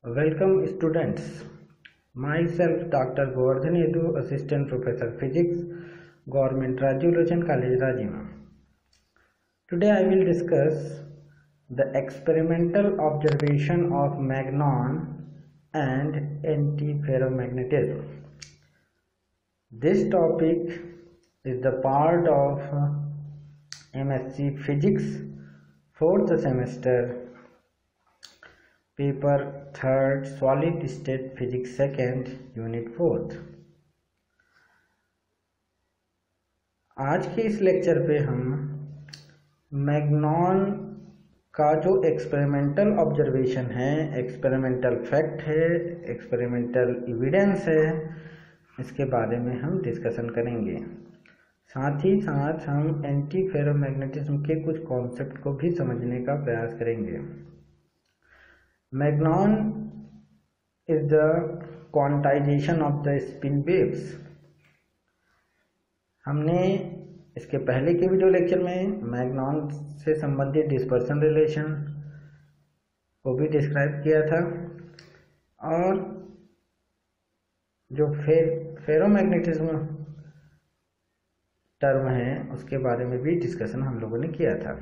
Welcome students. Myself Dr. Govardhan Edu, Assistant Professor Physics, Government Rajiv Lochan College, Rajima. Today I will discuss the experimental observation of magnon and antiferromagnetism. This topic is the part of MSc Physics 4th semester paper 3rd solid state physics 2nd unit 4th। आज के इस lecture पे हम magnon का जो experimental observation है, experimental fact है, experimental evidence है, इसके बारे में हम डिस्कशन करेंगे। साथ ही साथ हम एंटी फेरोमैग्नेटिज्म के कुछ कॉन्सेप्ट को भी समझने का प्रयास करेंगे। Magnon is the quantization of the spin waves। हमने इसके पहले के वीडियो लेक्चर में मैग्नॉन से संबंधित डिस्पर्सन रिलेशन को भी डिस्क्राइब किया था और जो फेरोमैग्नेटिज्म टर्म है उसके बारे में भी डिस्कशन हम लोगों ने किया था।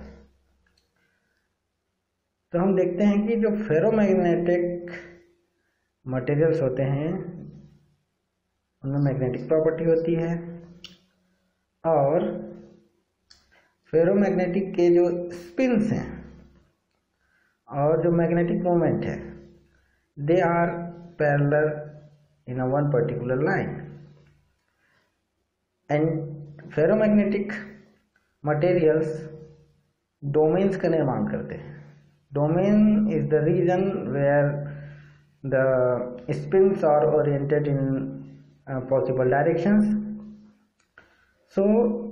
तो हम देखते हैं कि जो फेरोमैग्नेटिक मटेरियल्स होते हैं उनमें मैग्नेटिक प्रॉपर्टी होती है और फेरोमैग्नेटिक के जो स्पिन्स हैं और जो मैग्नेटिक मोमेंट है they are parallel in a one particular line. And ferromagnetic materials domains का निर्माण करते हैं। Domain is the region where the spins are oriented in possible directions. So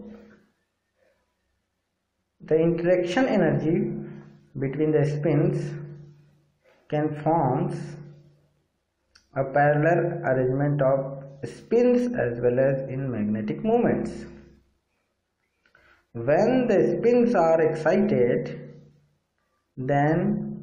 the interaction energy between the spins can forms a parallel arrangement of spins as well as in magnetic moments. When the spins are excited, then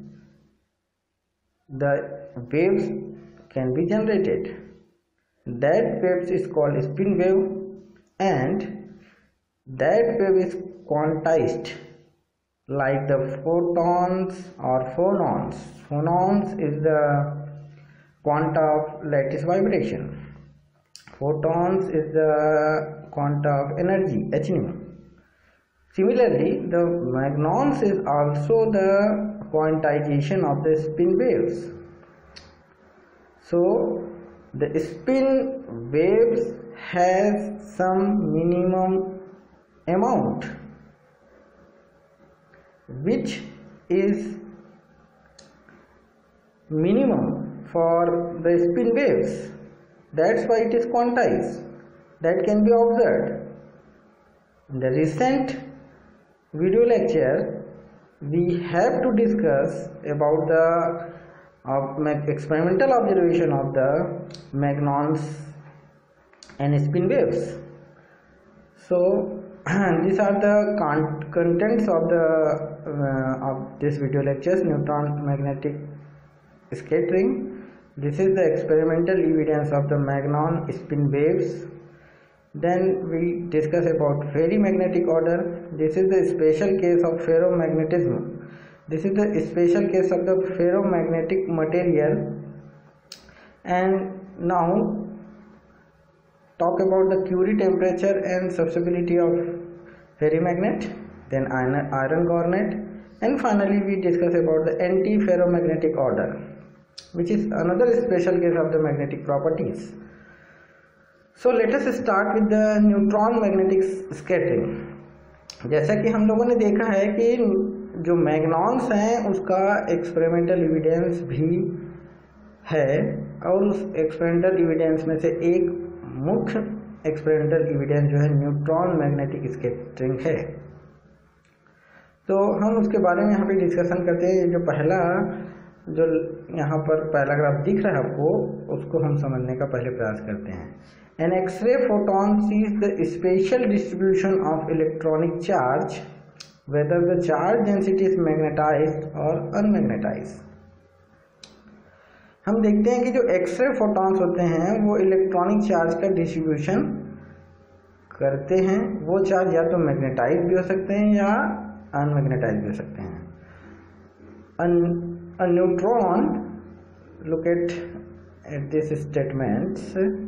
the waves can be generated. That waves is called spin wave and that wave is quantized like the photons or phonons. Phonons is the quanta of lattice vibration. Photons is the quanta of energy, h nu. Similarly, the magnons is also the quantization of the spin waves. So, the spin waves has some minimum amount which is minimum for the spin waves. That's why it is quantized. That can be observed. In the recent video lecture we have to discuss about the experimental observation of the magnons and spin waves. So these are the contents of the of this video lectures: neutron magnetic scattering. This is the experimental evidence of the magnon spin waves. Then we discuss about ferrimagnetic order. This is the special case of ferromagnetism. This is the special case of the ferromagnetic material. And now talk about the Curie temperature and susceptibility of ferrimagnet, then iron garnet, and finally we discuss about the anti-ferromagnetic order, which is another special case of the magnetic properties. So let us start with the neutron magnetic scattering. जैसा कि हम लोगों ने देखा है कि जो मैग्नॉन्स हैं उसका एक्सपेरिमेंटल एविडेंस भी है और उस एक्सपेरिमेंटल एविडेंस में से एक मुख्य एक्सपेरिमेंटल एविडेंस जो है न्यूट्रॉन मैग्नेटिक स्कैटरिंग है। तो हम उसके बारे में यहाँ पे डिस्कशन करते हैं। जो पहला जो यहाँ पर पैराग्राफ दिख रहा है आपको, उसको हम समझने का पहले प्रयास करते हैं। An X-ray photon sees the spatial distribution of electronic charge, whether the charge density is magnetized or unmagnetized. हम देखते हैं कि जो एक्सरे फोटॉन्स होते हैं वो इलेक्ट्रॉनिक चार्ज का डिस्ट्रीब्यूशन करते हैं। वो चार्ज या तो मैग्नेटाइज भी हो सकते हैं या अनमैग्नेटाइज भी हो सकते हैं। A neutron, look at this statements.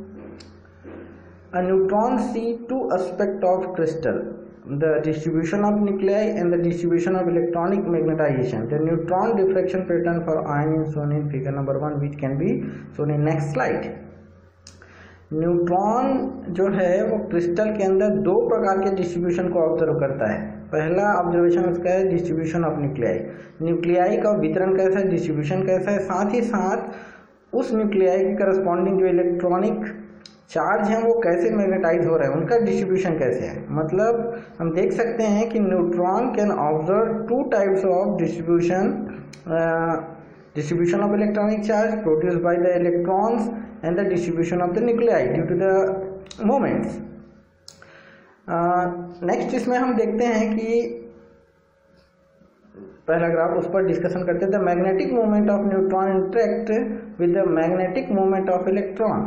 A neutron see two aspects of crystal, the distribution of nuclei and the distribution of electronic magnetization. The neutron diffraction pattern for ion is shown in figure number 1, which can be shown in next slide. Neutron जो है वो crystal के अंदर दो प्रकार के distribution को observe करता है। पहला ऑब्जर्वेशन उसका है डिस्ट्रीब्यूशन ऑफ न्यूक्लियाई, न्यूक्लियाई का वितरण कैसा है, डिस्ट्रीब्यूशन कैसा है, साथ ही साथ उस न्यूक्लियाई के करस्पॉन्डिंग जो इलेक्ट्रॉनिक चार्ज हैं वो कैसे मैग्नेटाइज हो रहे हैं, उनका डिस्ट्रीब्यूशन कैसे है। मतलब हम देख सकते हैं कि neutron can observe two types of distribution of electronic charge produced by the electrons and the distribution of the nuclei due to the moments. Next इसमें हम देखते हैं कि पहला ग्राफ उस पर डिस्कशन करते थे। Magnetic movement of neutron interact with the magnetic movement of electron.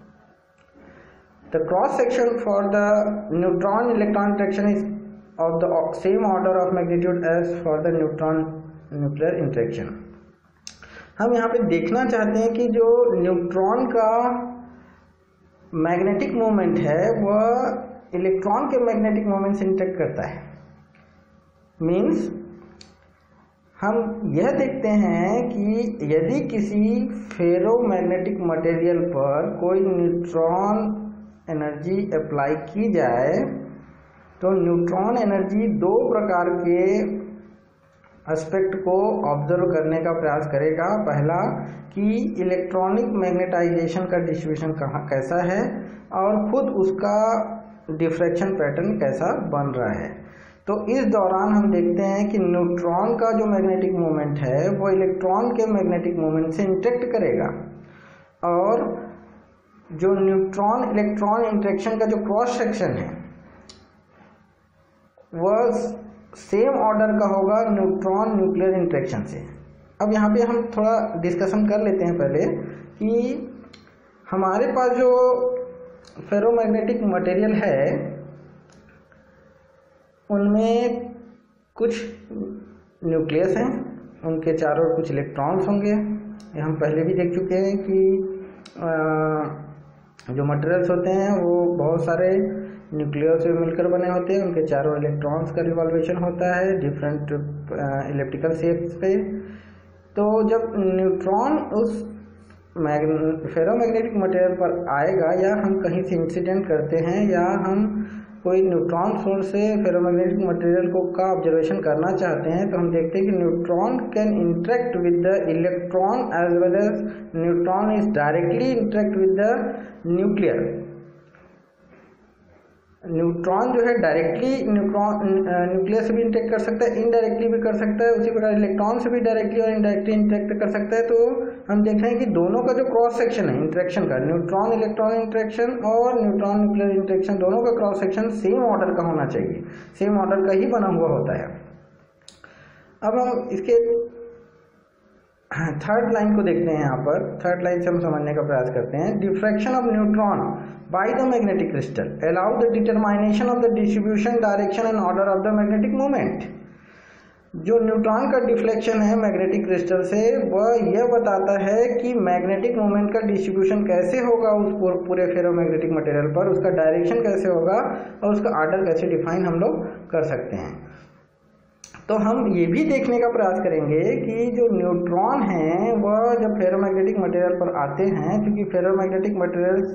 The cross section for the neutron electron interaction is of the same order of magnitude as for the neutron nuclear interaction. हम यहाँ पे देखना चाहते हैं कि जो neutron का magnetic moment है वह इलेक्ट्रॉन के मैग्नेटिक मोमेंट से इंटरेक्ट करता है। मीन्स हम यह देखते हैं कि यदि किसी फेरोमैग्नेटिक मटेरियल पर कोई न्यूट्रॉन एनर्जी अप्लाई की जाए तो न्यूट्रॉन एनर्जी दो प्रकार के एस्पेक्ट को ऑब्जर्व करने का प्रयास करेगा। पहला कि इलेक्ट्रॉनिक मैग्नेटाइजेशन का डिस्ट्रीब्यूशन कैसा है और खुद उसका डिफ्रैक्शन पैटर्न कैसा बन रहा है। तो इस दौरान हम देखते हैं कि न्यूट्रॉन का जो मैग्नेटिक मोमेंट है वो इलेक्ट्रॉन के मैग्नेटिक मोमेंट से इंटरेक्ट करेगा और जो न्यूट्रॉन इलेक्ट्रॉन इंटरेक्शन का जो क्रॉस सेक्शन है वह सेम ऑर्डर का होगा न्यूट्रॉन न्यूक्लियर इंटरेक्शन से। अब यहाँ पे हम थोड़ा डिस्कशन कर लेते हैं पहले कि हमारे पास जो फेरोमैग्नेटिक मटेरियल है उनमें कुछ न्यूक्लियस हैं, उनके चारों ओर कुछ इलेक्ट्रॉन्स होंगे। ये हम पहले भी देख चुके हैं कि जो मटेरियल्स होते हैं वो बहुत सारे न्यूक्लियस से मिलकर बने होते हैं, उनके चारों इलेक्ट्रॉन्स का रिवॉल्वेशन होता है डिफरेंट इलिप्टिकल शेप्स पे। तो जब न्यूट्रॉन उस फेरोमैग्नेटिक मटेरियल पर आएगा या हम कहीं से इंसिडेंट करते हैं या हम कोई न्यूट्रॉन सोर्स से फेरोमैग्नेटिक मटेरियल को का ऑब्जर्वेशन करना चाहते हैं तो हम देखते हैं कि neutron can interact with the electron as well as neutron is directly interact with the nuclear. Neutron जो है डायरेक्टली न्यूक्लियस से भी इंटरेक्ट कर सकता है, इनडायरेक्टली भी कर सकता है, उसी प्रकार इलेक्ट्रॉन से भी डायरेक्टली और इनडायरेक्टली इंटरेक्ट कर सकता है। तो हम देख रहे हैं कि दोनों का जो क्रॉस सेक्शन है इंटरेक्शन का, न्यूट्रॉन इलेक्ट्रॉन इंटरेक्शन और न्यूट्रॉन न्यूक्लियर इंटरेक्शन, दोनों का क्रॉस सेक्शन सेम ऑर्डर का होना चाहिए, सेम ऑर्डर का ही बना हुआ होता है। अब हम इसके थर्ड लाइन को देखते हैं। यहाँ पर थर्ड लाइन से हम समझने का प्रयास करते हैं। Diffraction of neutron by the magnetic crystal allow the determination of the distribution, direction and order of the magnetic moment. जो न्यूट्रॉन का डिफ्लेक्शन है मैग्नेटिक क्रिस्टल से वह यह बताता है कि मैग्नेटिक मोमेंट का डिस्ट्रीब्यूशन कैसे होगा उस पूरे फेरोमैग्नेटिक मटेरियल पर, उसका डायरेक्शन कैसे होगा और उसका ऑर्डर कैसे डिफाइन हम लोग कर सकते हैं। तो हम ये भी देखने का प्रयास करेंगे कि जो न्यूट्रॉन हैं वह जब फेरोमैग्नेटिक मटेरियल पर आते हैं, क्योंकि ferromagnetic materials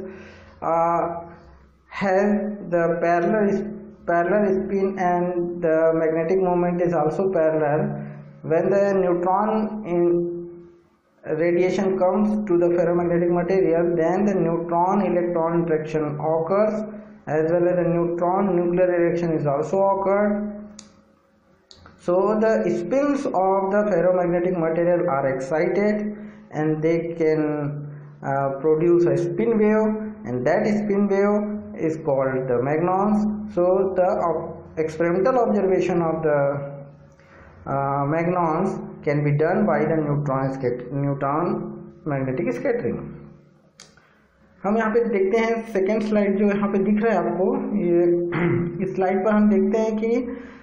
has the parallel spin and the magnetic moment is also parallel. When the neutron in radiation comes to the ferromagnetic material, then the neutron electron interaction occurs as well as the neutron nuclear reaction is also occurred. So the spins of the ferromagnetic material are excited and they can produce a spin wave, and that spin wave is called the magnons. So the experimental observation of the magnons can be done by the neutron magnetic scattering. हम यहाँ पे देखते हैं second slide जो यहाँ पे दिख रहा है आपको, ये इस स्लाइड पर हम देखते हैं कि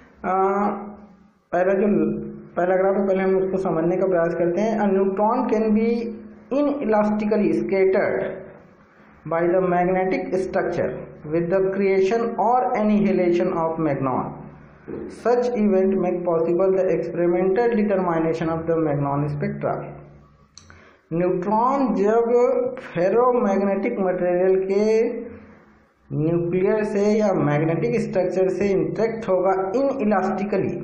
पहला ग्राफ है, पहले हम उसको समझने का प्रयास करते हैं। A neutron can be inelastically scattered by the magnetic structure with the creation or annihilation of magnon. Such event make possible the experimental determination of the magnon spectra. Neutron जब फेरोमैग्नेटिक मटेरियल के nuclear से या magnetic structure से interact होगा इनइलास्टिकली,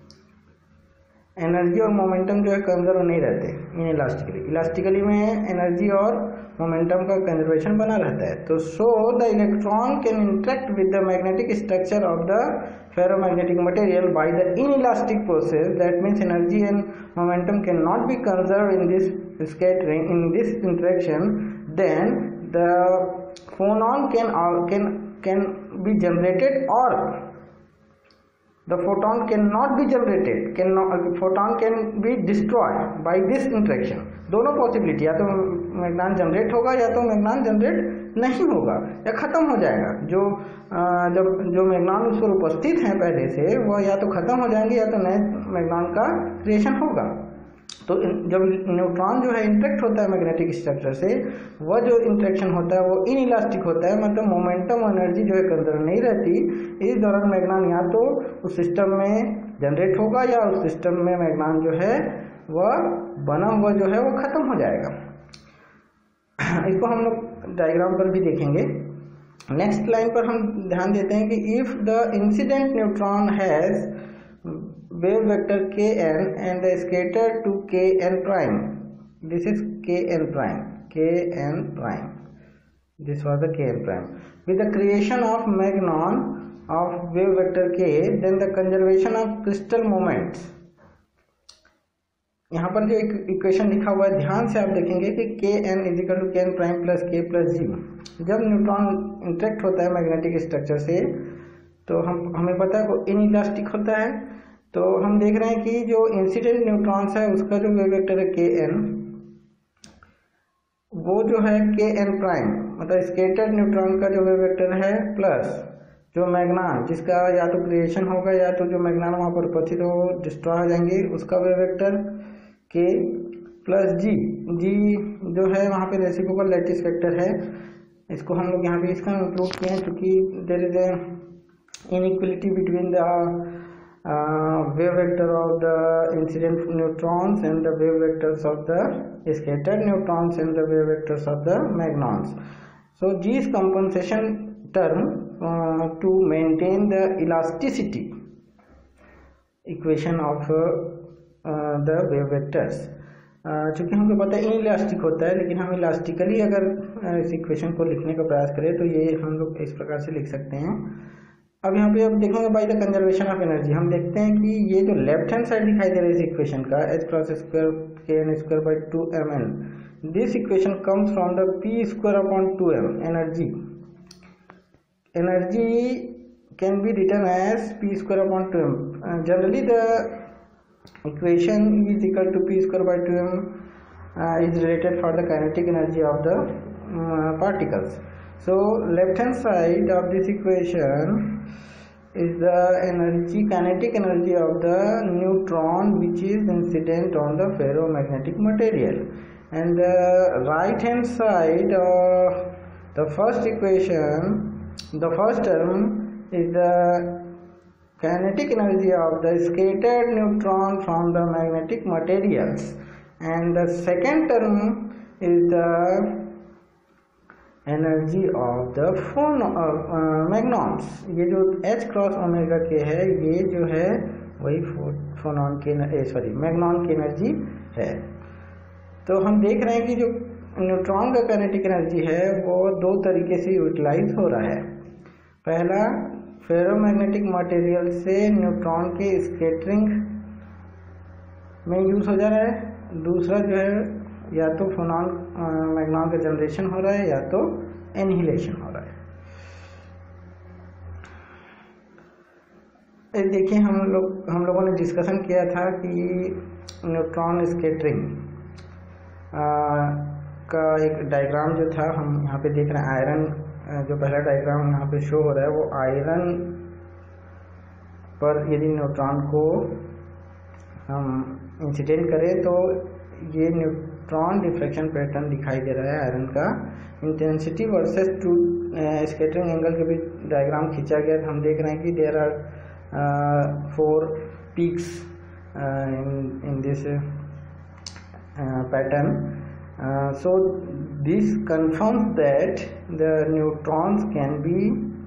energy और momentum जो है conserve नहीं रहते इनइलास्टिकली। इलास्टिकली में एनर्जी और मोमेंटम का कंजर्वेशन बना रहता है। तो so the electron can interact with the magnetic structure of the ferromagnetic material by the inelastic process. That means energy and momentum can not be conserve in this scattering, in this interaction. Then the phonon can be generated और the photon cannot be generated, photon can be destroyed by this interaction। दोनों possibility, या तो मैग्नान generate होगा या तो मैग्नान generate नहीं होगा या खत्म हो जाएगा। जो मैग्नान उस पर उपस्थित हैं पहले से, वह या तो खत्म हो जाएंगे या तो नए मैग्नान का क्रिएशन होगा। तो जब न्यूट्रॉन जो है इंटरेक्ट होता है मैग्नेटिक स्ट्रक्चर से, वह जो इंटरेक्शन होता है वो इनइलास्टिक होता है, मतलब मोमेंटम एनर्जी जो है कंजर्व नहीं रहती। इस दौरान मैग्नान या तो उस सिस्टम में जनरेट होगा या उस सिस्टम में मैग्नान जो है वह बना हुआ जो है वो खत्म हो जाएगा। इसको हम लोग डायग्राम पर भी देखेंगे। नेक्स्ट लाइन पर हम ध्यान देते हैं कि if the incident neutron has wave vector kn and the scatter to kn prime, this is kn prime, this was the kn prime, with the creation of magnon of wave vector k, then the conservation of crystal moments। यहाँ पर जो equation लिखा हुआ है ध्यान से आप देखेंगे कि kn is equal to kn prime plus k plus g। जब न्यूट्रॉन इंटरेक्ट होता है मैग्नेटिक स्ट्रक्चर से, तो हमें पता है वो इनइलास्टिक होता है। तो हम देख रहे हैं कि जो इंसिडेंट न्यूट्रॉन्स है उसका जो वेव वेक्टर है kn, वो जो है kn प्राइम, मतलब स्कैटर्ड न्यूट्रॉन का जो वेव वेक्टर है, प्लस जो मैग्नान जिसका या तो क्रिएशन होगा या तो जो मैग्नान वहाँ पर उपस्थित हो डिस्ट्रॉय हो जाएंगे, उसका wave vector k plus g जो है वहाँ पे रेसिप्रोकल लैटिस वेक्टर है। इसको हम लोग यहाँ पे इसका इंक्लूड किए हैं क्योंकि there is a inequality between the wave vector of the incident neutrons and the wave vectors of the scattered neutrons and the wave vectors of the magnons. So G is compensation term to maintain the elasticity equation of the wave vectors। चूँकि हमको पता है inelastic होता है, लेकिन हम elastically अगर इस इक्वेशन को लिखने का प्रयास करें तो ये हम लोग इस प्रकार से लिख सकते हैं। अब यहाँ पे अब देखेंगे by the conservation of energy. हम देखते हैं कि ये जो लेफ्ट हैंड साइड दिखाई दे रहा है इस इक्वेशन का, h cross square kn square by 2mn, this equation comes from the p square upon 2m। Energy can be written as p square upon 2m। Generally the equation is equal to p square by 2m is related for the kinetic energy of the particles। So left hand side of this equation is the kinetic energy of the neutron which is incident on the ferromagnetic material, and the right hand side of the first equation, the first term is the kinetic energy of the scattered neutron from the magnetic materials, and the second term is the energy of the magnons. ये जो h cross omega के है, ये जो है वही फोनॉन के Magnon की एनर्जी है। तो हम देख रहे हैं कि जो न्यूट्रॉन का काइनेटिक एनर्जी है वो दो तरीके से यूटिलाइज हो रहा है। पहला, फेरोमैग्नेटिक मटेरियल से न्यूट्रॉन के स्कैटरिंग में यूज हो जा रहा है। दूसरा जो है या तो फोनॉन मैग्नॉन का जनरेशन हो रहा है या तो एनिहिलेशन हो रहा है। देखिए हम लोगों ने डिस्कशन किया था कि न्यूट्रॉन स्कैटरिंग का एक डायग्राम जो था हम यहाँ पे देख रहे हैं। आयरन जो पहला डायग्राम यहाँ पे शो हो रहा है वो आयरन पर यदि न्यूट्रॉन को हम इंसिडेंट करें तो ये न्यूट्रॉन डिफ्रैक्शन पैटर्न दिखाई दे रहा है आयरन का। Intensity versus two scattering angle के बीच डायग्राम खींचा गया था। हम देख रहे हैं कि there are 4 peaks in this pattern. So this confirms that the neutrons can be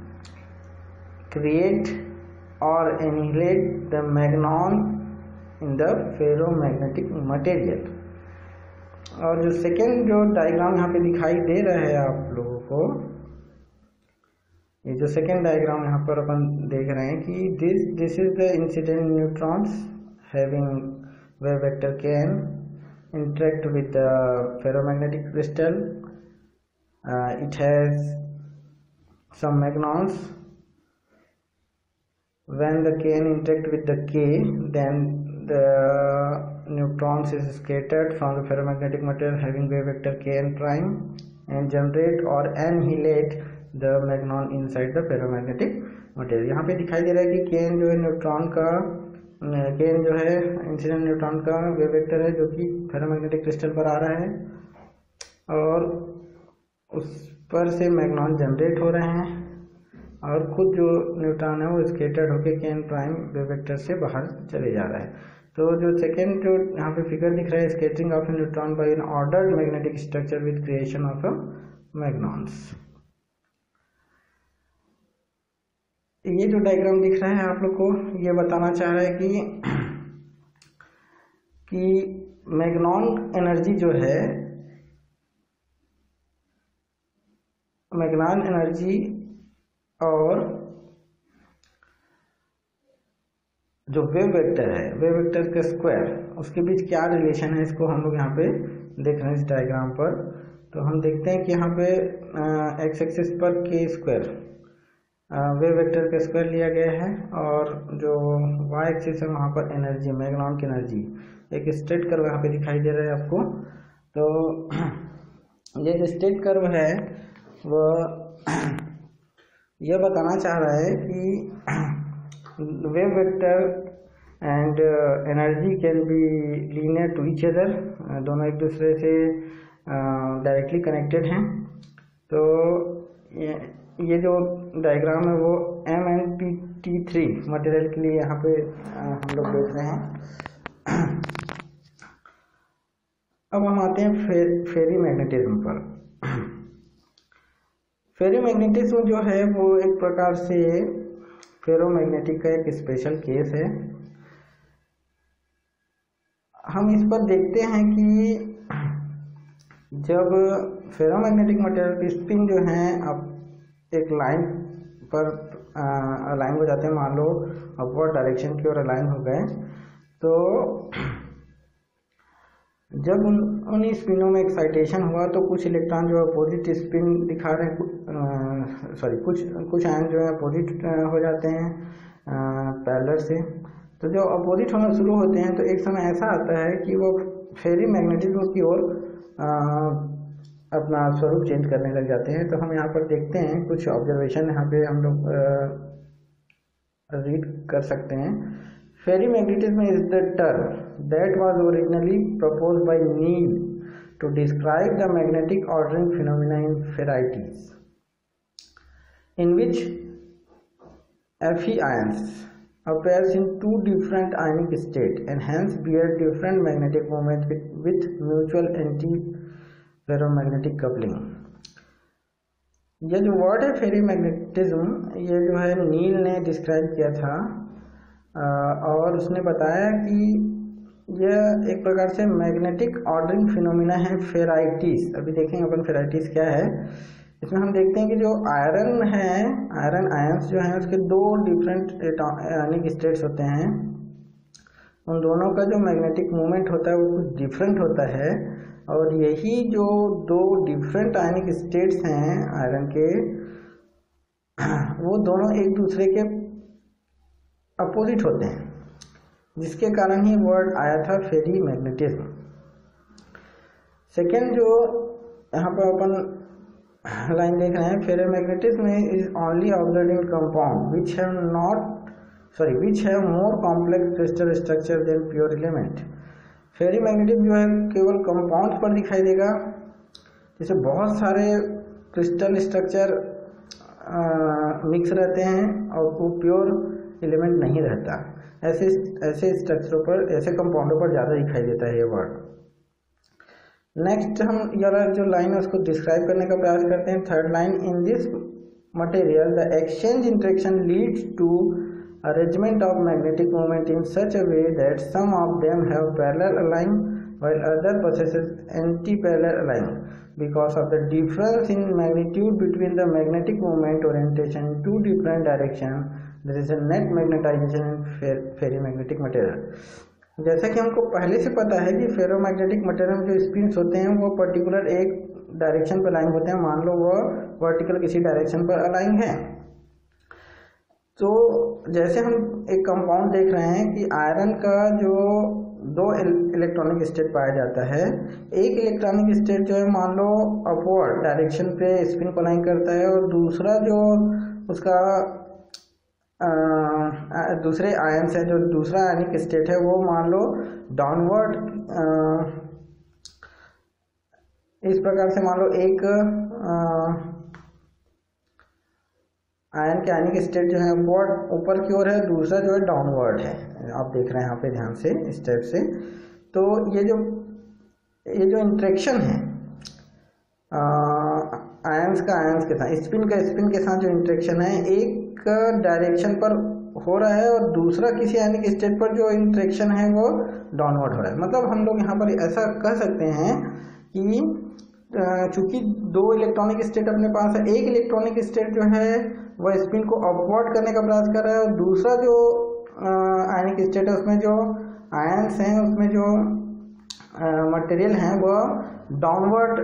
create or annihilate the magnon in the ferromagnetic material. और जो सेकेंड जो डायग्राम यहाँ पे दिखाई दे रहा है आप लोगों को, ये जो सेकेंड डायग्राम यहाँ पर अपन देख रहे हैं कि this is the incident neutrons having wave vector kn interact with the ferromagnetic crystal. It has some magnons. When the kn interact with the k, then the neutrons is scattered from the ferromagnetic material having wave vector kn prime and generate or annihilate the magnon inside the ferromagnetic material. यहाँ पे दिखाई दे रहा है कि kn जो है neutron का केन जो है इंसिडेंट न्यूट्रॉन का वेव वेक्टर है जो कि फेरोमैग्नेटिक क्रिस्टल पर आ रहा है और उस पर से मैग्नॉन जनरेट हो रहे हैं और खुद जो न्यूट्रॉन है वो स्केटर्ड होकर केन प्राइम वेव वेक्टर से बाहर चले जा रहा है। तो जो सेकेंड जो यहाँ पे फिगर दिख रहा है, scattering of a neutron by an ordered magnetic structure with creation of a magnons. ये जो डायग्राम दिख रहा है आप लोग को ये बताना चाह रहा है कि मैग्नॉन एनर्जी जो है, मैग्नॉन एनर्जी और जो वेव वेक्टर है, वेव वेक्टर का स्क्वायर, उसके बीच क्या रिलेशन है इसको हम लोग यहाँ पे देख रहे हैं इस डायग्राम पर। तो हम देखते हैं कि यहाँ पे एक्स एक्सिस पर के स्क्वायर वेव वेक्टर का स्क्वायर लिया गया है और जो वाई एक्सिस है वहाँ पर एनर्जी, मैग्नॉन की एनर्जी, एक स्ट्रेट कर्व यहाँ पे दिखाई दे रहा है आपको। तो ये जो स्ट्रेट कर्व है वो यह बताना चाह रहा है कि wave vector and energy can be linear to each other, दोनों एक दूसरे से डायरेक्टली कनेक्टेड हैं। तो ये जो डायग्राम है वो MnP-T3 मटेरियल के लिए यहाँ पे हम लोग देख रहे हैं। अब हम आते हैं फेरी मैग्नेटिज्म पर। फेरी मैग्नेटिज्म जो है वो एक प्रकार से फेरोमैग्नेटिक का एक स्पेशल केस है। हम इस पर देखते हैं कि जब फेरोमैग्नेटिक मटेरियल की स्पिन जो है अब एक लाइन पर अलाइन हो जाते हैं, मान लो अपवर्ड डायरेक्शन की ओर अलाइन हो गए, तो जब उन स्पिनों में एक्साइटेशन हुआ तो कुछ इलेक्ट्रॉन जो अपोजिट स्पिन दिखा रहे हैं, कुछ आयन जो है अपोजिट हो जाते हैं पैरेलल से। तो जो अपोजिट होना शुरू होते हैं तो एक समय ऐसा आता है कि वो फेरी मैग्नेटिज्म की ओर अपना स्वरूप चेंज करने लग जाते हैं। तो हम यहाँ पर देखते हैं कुछ ऑब्जर्वेशन यहाँ पे हम लोग रीड कर सकते हैं। Ferrimagnetism is the term that was originally proposed by Neel to describe the magnetic ordering phenomena in ferrites in which Fe ions appears in two different ionic states and hence bear different magnetic moment with mutual anti-ferromagnetic coupling। ये जो word है फेरी magnetism, ये जो है नील ने describe किया था और उसने बताया कि यह एक प्रकार से मैग्नेटिक ऑर्डरिंग फिनोमिना है फेराइटीज। अभी देखेंगे अपन फेराइटीज क्या है। इसमें हम देखते हैं कि जो आयरन है, आयरन आयंस जो हैं उसके दो डिफरेंट आयनिक स्टेट्स होते हैं। उन दोनों का जो मैग्नेटिक मूवमेंट होता है वो कुछ डिफरेंट होता है और यही जो दो डिफरेंट आयनिक स्टेट्स हैं आयरन के, वो दोनों एक दूसरे के अपोजिट होते हैं, जिसके कारण ही वर्ड आया था फेरी मैग्नेटिज्म। सेकेंड जो यहाँ पर अपन लाइन देख रहे हैं, ferromagnetism is only observed in compound which have more complex crystal structure than pure element. Ferromagnetism जो है केवल कंपाउंड पर दिखाई देगा, जैसे बहुत सारे क्रिस्टल स्ट्रक्चर मिक्स रहते हैं और वो प्योर एलिमेंट नहीं रहता। ऐसे स्ट्रक्चरों पर, ऐसे कंपाउंडों पर ज़्यादा दिखाई देता है ये वर्ड। नेक्स्ट हम ये जो लाइन है उसको डिस्क्राइब करने का प्रयास करते हैं। Third line, in this material the exchange interaction leads to arrangement of magnetic moment in such a way that some of them have parallel align while other possesses anti-parallel alignment. Because of the difference in magnitude between the magnetic moment orientation in two different directions, there is a net magnetization in ferromagnetic material. जैसा कि हमको पहले से पता है कि ferromagnetic material में जो स्पिन्स होते हैं वो पर्टिकुलर एक डायरेक्शन पर अलाइन होते हैं। मान लो वो वर्टिकल किसी डायरेक्शन पर अलाइन है, तो जैसे हम एक कंपाउंड देख रहे हैं कि आयरन का जो दो इलेक्ट्रॉनिक स्टेट पाया जाता है। एक इलेक्ट्रॉनिक स्टेट जो है मान लो अपवर्ड डायरेक्शन पे स्पिन को अलाइन करता है, और दूसरा जो उसका दूसरे आयन्स है, जो दूसरा आयनिक स्टेट है वो मान लो डाउनवर्ड। इस प्रकार से मान लो एक आयन के आयनिक स्टेट जो है अपवर्ड ऊपर की ओर है, दूसरा जो है डाउनवर्ड है। आप देख रहे हैं यहाँ पे ध्यान से स्टेप से। तो ये जो इंटरेक्शन है आयंस का आयंस के साथ, स्पिन का स्पिन के साथ जो इंटरेक्शन है एक डायरेक्शन पर हो रहा है, और दूसरा किसी आयनिक स्टेट पर जो इंटरेक्शन है वो डाउनवर्ड हो रहा है। मतलब हम लोग यहाँ पर ऐसा कह सकते हैं कि चूंकि दो इलेक्ट्रॉनिक स्टेट अपने पास है, एक इलेक्ट्रॉनिक स्टेट जो है वह स्पिन को अपवर्ड करने का प्रयास कर रहा है, और दूसरा जो आयनिक स्टेट है उसमें जो आयंस हैं, उसमें जो मटेरियल हैं वह डाउनवर्ड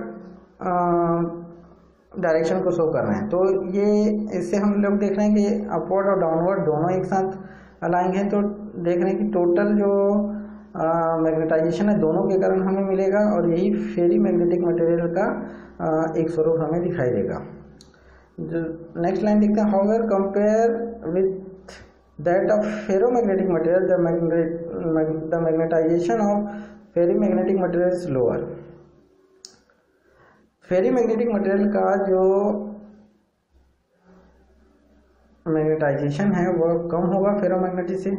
डायरेक्शन को शो कर रहे हैं। तो ये इससे हम लोग देख रहे हैं कि अपवर्ड और डाउनवर्ड दोनों एक साथ अलाइन हैं। तो देख रहे हैं कि टोटल जो मैग्नेटाइजेशन है दोनों के कारण हमें मिलेगा, और यही फेरी मैग्नेटिक मटेरियल का एक स्वरूप हमें दिखाई देगा। जो नेक्स्ट लाइन देखते हैं, however compare with that of ferromagnetic material the magnetization of ferromagnetic material is lower. Ferrimagnetic material का जो मैग्नेटाइजेशन है वह कम होगा फेरोमैग्नेटिक से।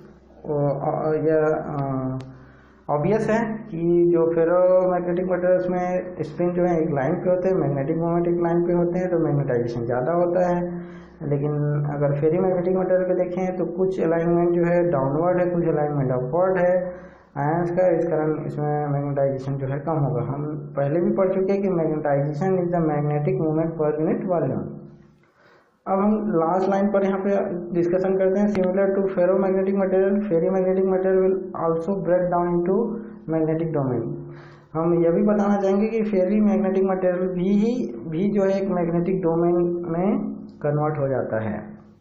यह ऑब्वियस है कि जो फेरोमैग्नेटिक मटेरियल्स में स्पिन जो है एक लाइन पे होते हैं, मैग्नेटिक मोमेंट एक लाइन पे होते हैं, तो मैग्नेटाइजेशन ज़्यादा होता है। लेकिन अगर फेरीमैग्नेटिक मटेरियल पे देखें तो कुछ अलाइनमेंट जो है डाउनवर्ड है, कुछ अलाइनमेंट अपवर्ड है आयंस का, इस कारण इसमें मैग्नेटाइजेशन जो है कम होगा। हम पहले भी पढ़ चुके हैं कि magnetization is the magnetic moment per unit volume. अब हम लास्ट लाइन पर यहाँ पे डिस्कशन करते हैं। Similar to ferromagnetic material, ferrimagnetic material will also break down into magnetic domain. हम यह भी बताना चाहेंगे कि फेरी मैग्नेटिक मटेरियल भी जो है एक मैग्नेटिक डोमेन में कन्वर्ट हो जाता है।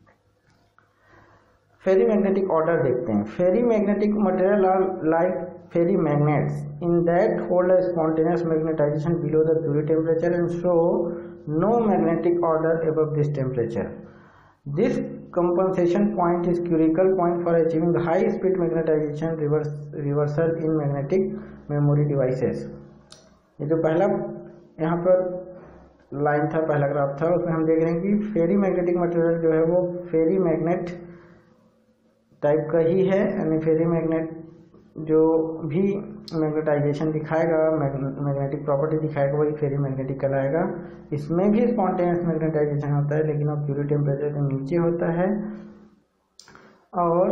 फेरी मैग्नेटिक ऑर्डर देखते हैं। Ferrimagnetic material are like ferrimagnets in that hold a spontaneous magnetization below the pure temperature and show no magnetic order above this temperature. This compensation point is critical point for achieving the high speed magnetization reversal in magnetic memory devices। ये जो पहला यहाँ पर line था, पहला graph था, उसमें हम देख रहे हैं कि फेरी मैग्नेटिक मटेरियल जो है वो फेरी मैग्नेट टाइप का ही है, यानी फेरी मैग्नेट जो भी मैग्नेटाइजेशन दिखाएगा, मैग्नेटिक प्रॉपर्टी दिखाएगा, वही फेरी मैग्नेटिक कहलाएगा। इसमें भी स्पॉन्टेनियस मैग्नेटाइजेशन होता है, लेकिन वो प्योर टेम्परेचर के नीचे होता है, और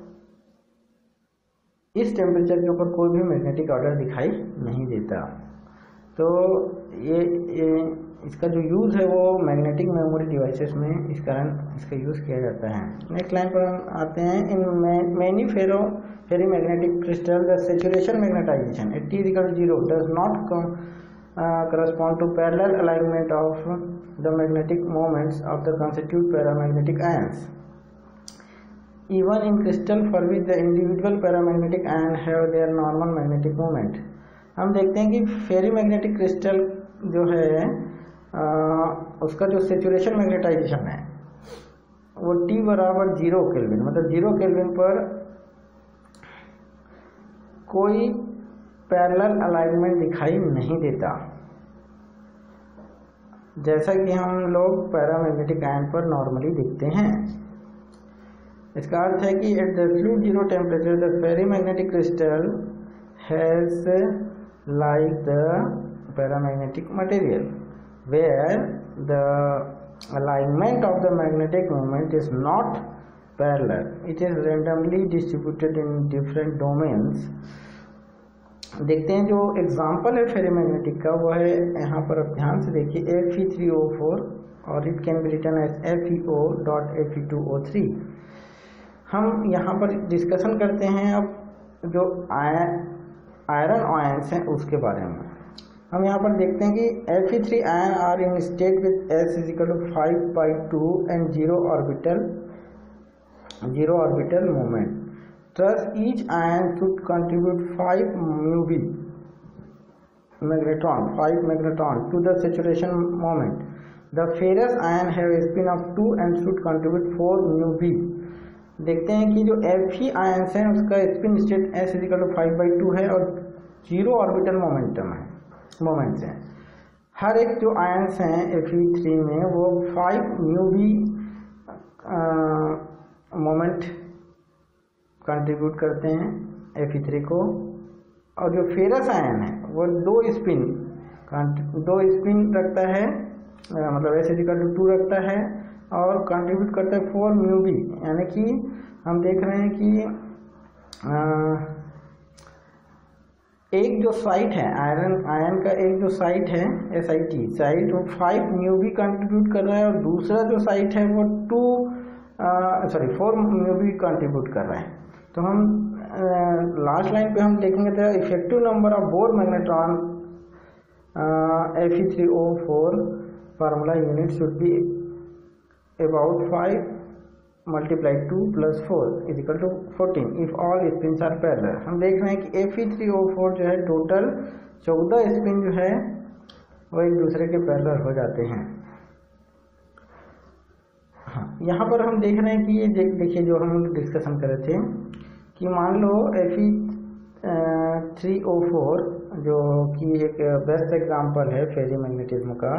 इस टेम्परेचर के ऊपर कोई भी मैग्नेटिक ऑर्डर दिखाई नहीं देता। तो ये इसका जो यूज़ है वो मैग्नेटिक मेमोरी डिवाइसेस में इस कारण इसका यूज़ किया जाता है। नेक्स्ट लाइन पर हम आते हैं। In many ferrimagnetic crystal the saturation magnetization at T=0 does not correspond to parallel alignment of the magnetic moments of the constituent paramagnetic ions. Even in crystal for which the individual paramagnetic ion have their normal magnetic moment। हम देखते हैं कि फेरी magnetic crystal जो है उसका जो saturation magnetisation है वो T बराबर 0 केल्विन, मतलब 0 केल्विन पर कोई पैरेलल अलाइनमेंट दिखाई नहीं देता, जैसा कि हम लोग पैरामैग्नेटिक आयन पर नॉर्मली देखते हैं। इसका अर्थ है कि at the absolute zero temperature the ferrimagnetic crystal has like the paramagnetic material where the alignment of the magnetic moment is not parallel, it is randomly distributed in different domains। देखते हैं जो example है फेरीमैग्नेटिक का वो है यहाँ पर, आप ध्यान से देखिए Fe3O4 और it can be written as FeO.Fe2O3। हम यहाँ पर डिस्कशन करते हैं अब जो आयरन आयंस हैं उसके बारे में। हम यहाँ पर देखते हैं कि Fe3 ion are in state with S = 5/2 and zero orbital moment. Thus each ion should contribute 5 MeV magneton to the saturation moment. The ferrous ion have a spin of 2 and should contribute 4 MeV। देखते हैं कि जो Fe ions हैं उसका spin state S = 5/2 है और zero orbital moments हैं। हर एक जो आयंस हैं Fe3 में वो 5 MeV मोमेंट कंट्रीब्यूट करते हैं Fe3 को, और जो फेरस आयन है वो दो स्पिन रखता है, मतलब S = 2 रखता है और कंट्रीब्यूट करता है 4 MeV। यानी कि हम देख रहे हैं कि एक जो साइट है आयन का, एक जो साइट है SiT साइट वो 5 MeV कंट्रीब्यूट कर रहा है और दूसरा जो साइट है वो 4 MeV कंट्रीब्यूट कर रहा है। तो हम लास्ट लाइन पे हम देखेंगे तो effective number of Bohr magneton Fe3O4 formula unit should be about 5 × 2 + 4 = 14 if all spins are parallel. हम देख रहे हैं कि Fe3O4 जो है टोटल 14 स्पिन जो है वो एक दूसरे के पैरेलल हो जाते हैं। हाँ, यहाँ पर हम देख रहे हैं कि ये देखिए जो हम डिस्कशन कर रहे थे कि मान लो Fe3O4 जो कि एक बेस्ट एग्जांपल है फेरीमैग्नेटिज्म का,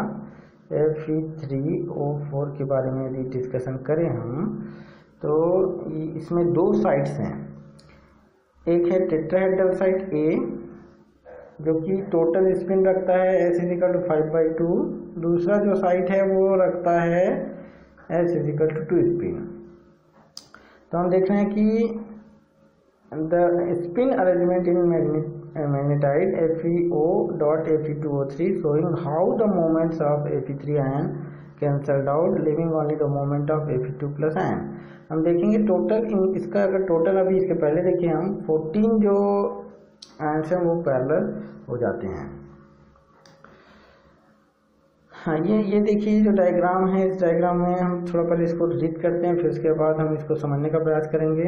Fe3O4 के बारे में यदि डिस्कशन करें हम तो इसमें दो साइड्स हैं। एक है टेट्राहेड्रल साइड A जो कि टोटल स्पिन रखता है S = 5/2, दूसरा जो साइड है वो रखता है S = 2 स्पिन। तो हम देख रहे हैं कि the spin arrangement in magnetite FeO.Fe2O3 showing how the moments of Fe3 ion cancelled out leaving only the moment of Fe2+ ion। हम देखेंगे टोटल इसका, अगर टोटल अभी इसके पहले देखिए हम 14 जो आयंस हैं वो पैरेलल हो जाते हैं। हाँ, ये देखिए जो डायग्राम है, इस डायग्राम में हम थोड़ा पहले इसको रीड करते हैं, फिर उसके बाद हम इसको समझने का प्रयास करेंगे।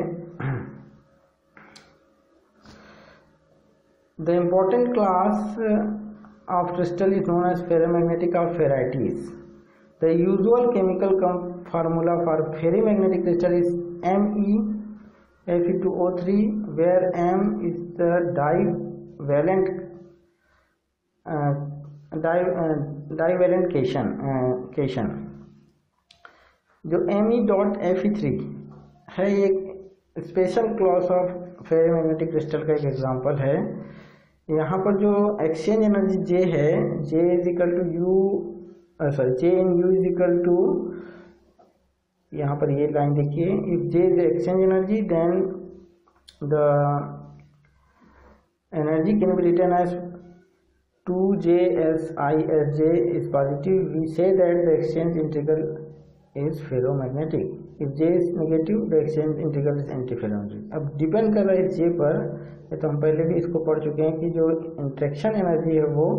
The important class of crystal is known as ferromagnetic or ferrites। The usual chemical formula for ferromagnetic crystal is MeFe2O3, where M is the divalent cation। जो Me.Fe3 है ये special class of ferromagnetic crystal का एक example है। यहाँ पर जो exchange energy J है, J in U = यहाँ पर ये लाइन देखिए, if J is exchange energy then the energy can be written as 2JSISJ is positive, we say that the exchange integral is ferromagnetic। if J is negative the exchange integral is antiferromagnetic। अब depend कर रहा है J पर, ये तो हम पहले भी इसको पढ़ चुके हैं कि जो इंट्रैक्शन एनर्जी है वो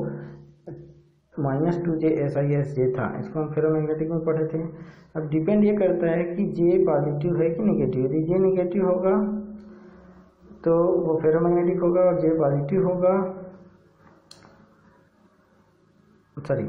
-2JSISJ था, इसको हम फेरोमैग्नेटिक में पढ़े थे। अब डिपेंड ये करता है कि J पॉजिटिव है कि नेगेटिव। यदि J नेगेटिव होगा तो वो फेरोमैग्नेटिक होगा और J पॉजिटिव होगा sorry,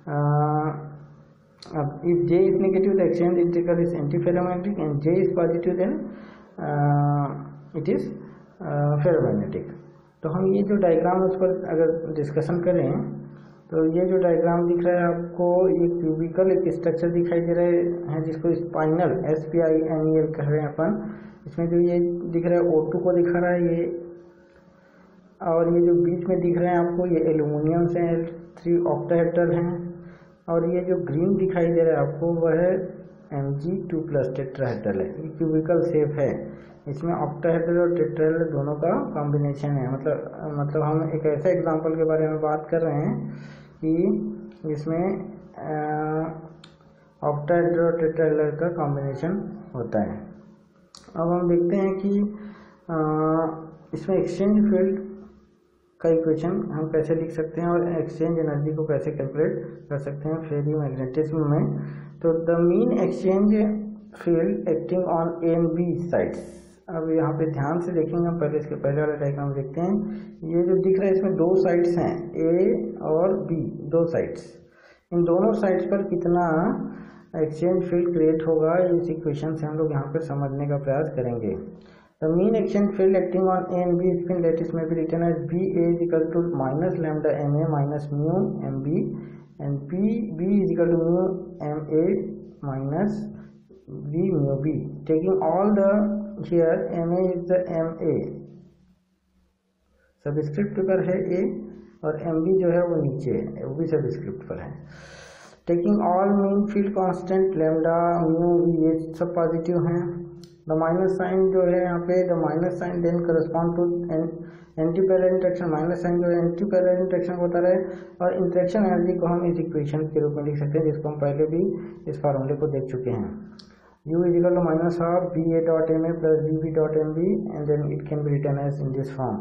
if J is negative, the exchange integral is antiferromagnetic, and J is positive, then it is ferromagnetic. तो हम ये जो डायग्राम उस पर अगर डिस्कशन करें तो ये जो डायग्राम दिख रहा है आपको, ये क्यूबिकल एक स्ट्रक्चर दिखाई दे रहे हैं जिसको स्पाइनल SPINEL कह रहे हैं अपन। इसमें जो ये दिख रहा है O2 को दिखा रहा है ये, और ये जो बीच में दिख रहे हैं आपको ये एल्यूमिनियम से 3 ऑक्टाहेड्रल हैं, और ये जो ग्रीन दिखाई दे रहा है आपको वह है Mg2+ टेट्राहेड्रल है। ये क्यूबिकल शेप है, इसमें ऑक्टाहेड्रल और टेट्राहेड्रल दोनों का कॉम्बिनेशन है। मतलब हम एक ऐसे एग्जांपल के बारे में बात कर रहे हैं कि जिसमें ऑक्टाहेड्रल और टेट्राहेड्रल का कॉम्बिनेशन होता है। अब हम देखते हैं कि इसमें एक्सचेंज फील्ड का इक्वेशन हम कैसे लिख सकते हैं और एक्सचेंज एनर्जी को कैसे कैलकुलेट कर सकते हैं फेरोमैग्नेटिज्म में। तो the mean exchange field acting on A and B sides. अब यहाँ पे ध्यान से देखेंगे, हम पहले इसके पहले वाला डायग्राम देखते हैं। ये जो दिख रहा है इसमें 2 साइड्स हैं, A और B, 2 साइड्स। इन दोनों साइड्स पर कितना एक्सचेंज फील्ड क्रिएट होगा, इस इक्वेशन से हम लोग यहाँ पर समझने का प्रयास करेंगे। The mean exchange field acting on A and B spin lattice may be written as BA is equal to minus lambda MA minus mu MB, and B is equal to mu MA minus V mu B. Taking all the here MA is the MA subscript पर है A, और MB जो है वो नीचे है, वो भी सबस्क्रिप्ट पर है। Taking all mean field constant lambda mu ये सब पॉजिटिव हैं। द माइनस साइन जो है यहाँ पे, the minus sign then correspond to anti parallel interaction. Minus sign जो है एंटी पैरेलल इंटरेक्शन होता रहे, और इंटरेक्शन एनर्जी को हम इस इक्वेशन के रूप में लिख सकते हैं, जिसको हम पहले भी इस फार्मूले को देख चुके हैं। U is equal to minus half BA dot MA plus BB dot MB, and then it can be written as in this form.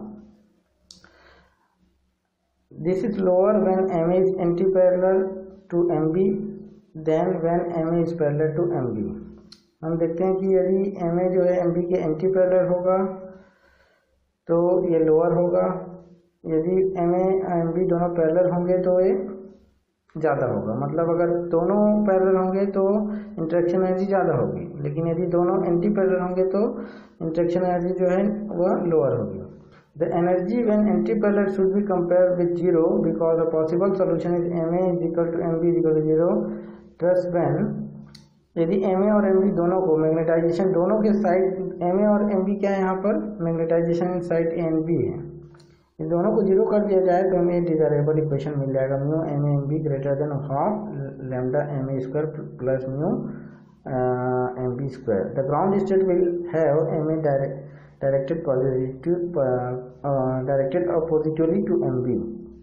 This is lower when MA is anti-parallel to MB than when MA is parallel to MB. हम देखते हैं कि यदि MA जो है MB के anti parallel होगा तो ये लोअर होगा, यदि MA MB दोनों पैरेलल होंगे तो ये ज़्यादा होगा। मतलब अगर दोनों पैरेलल होंगे तो इंटरेक्शन एनर्जी ज़्यादा होगी, लेकिन यदि दोनों एंटी पैरेलल होंगे तो इंटरेक्शन एनर्जी जो है वह लोअर होगी। The energy when anti parallel should be compare with 0 because a possible solution is MA is equal to MB is equal to 0। Trust when यदि MA और MB दोनों को मैग्नेटाइजेशन दोनों के साइड MA और MB क्या है यहाँ पर magnetization side A and B है, इन दोनों को 0 कर दिया जाए तो हमें डिजायरेबल इक्वेशन मिल जाएगा mu MA MB greater than half lambda MA square plus mu MB square. The ground state will have MA directed oppositely to MB।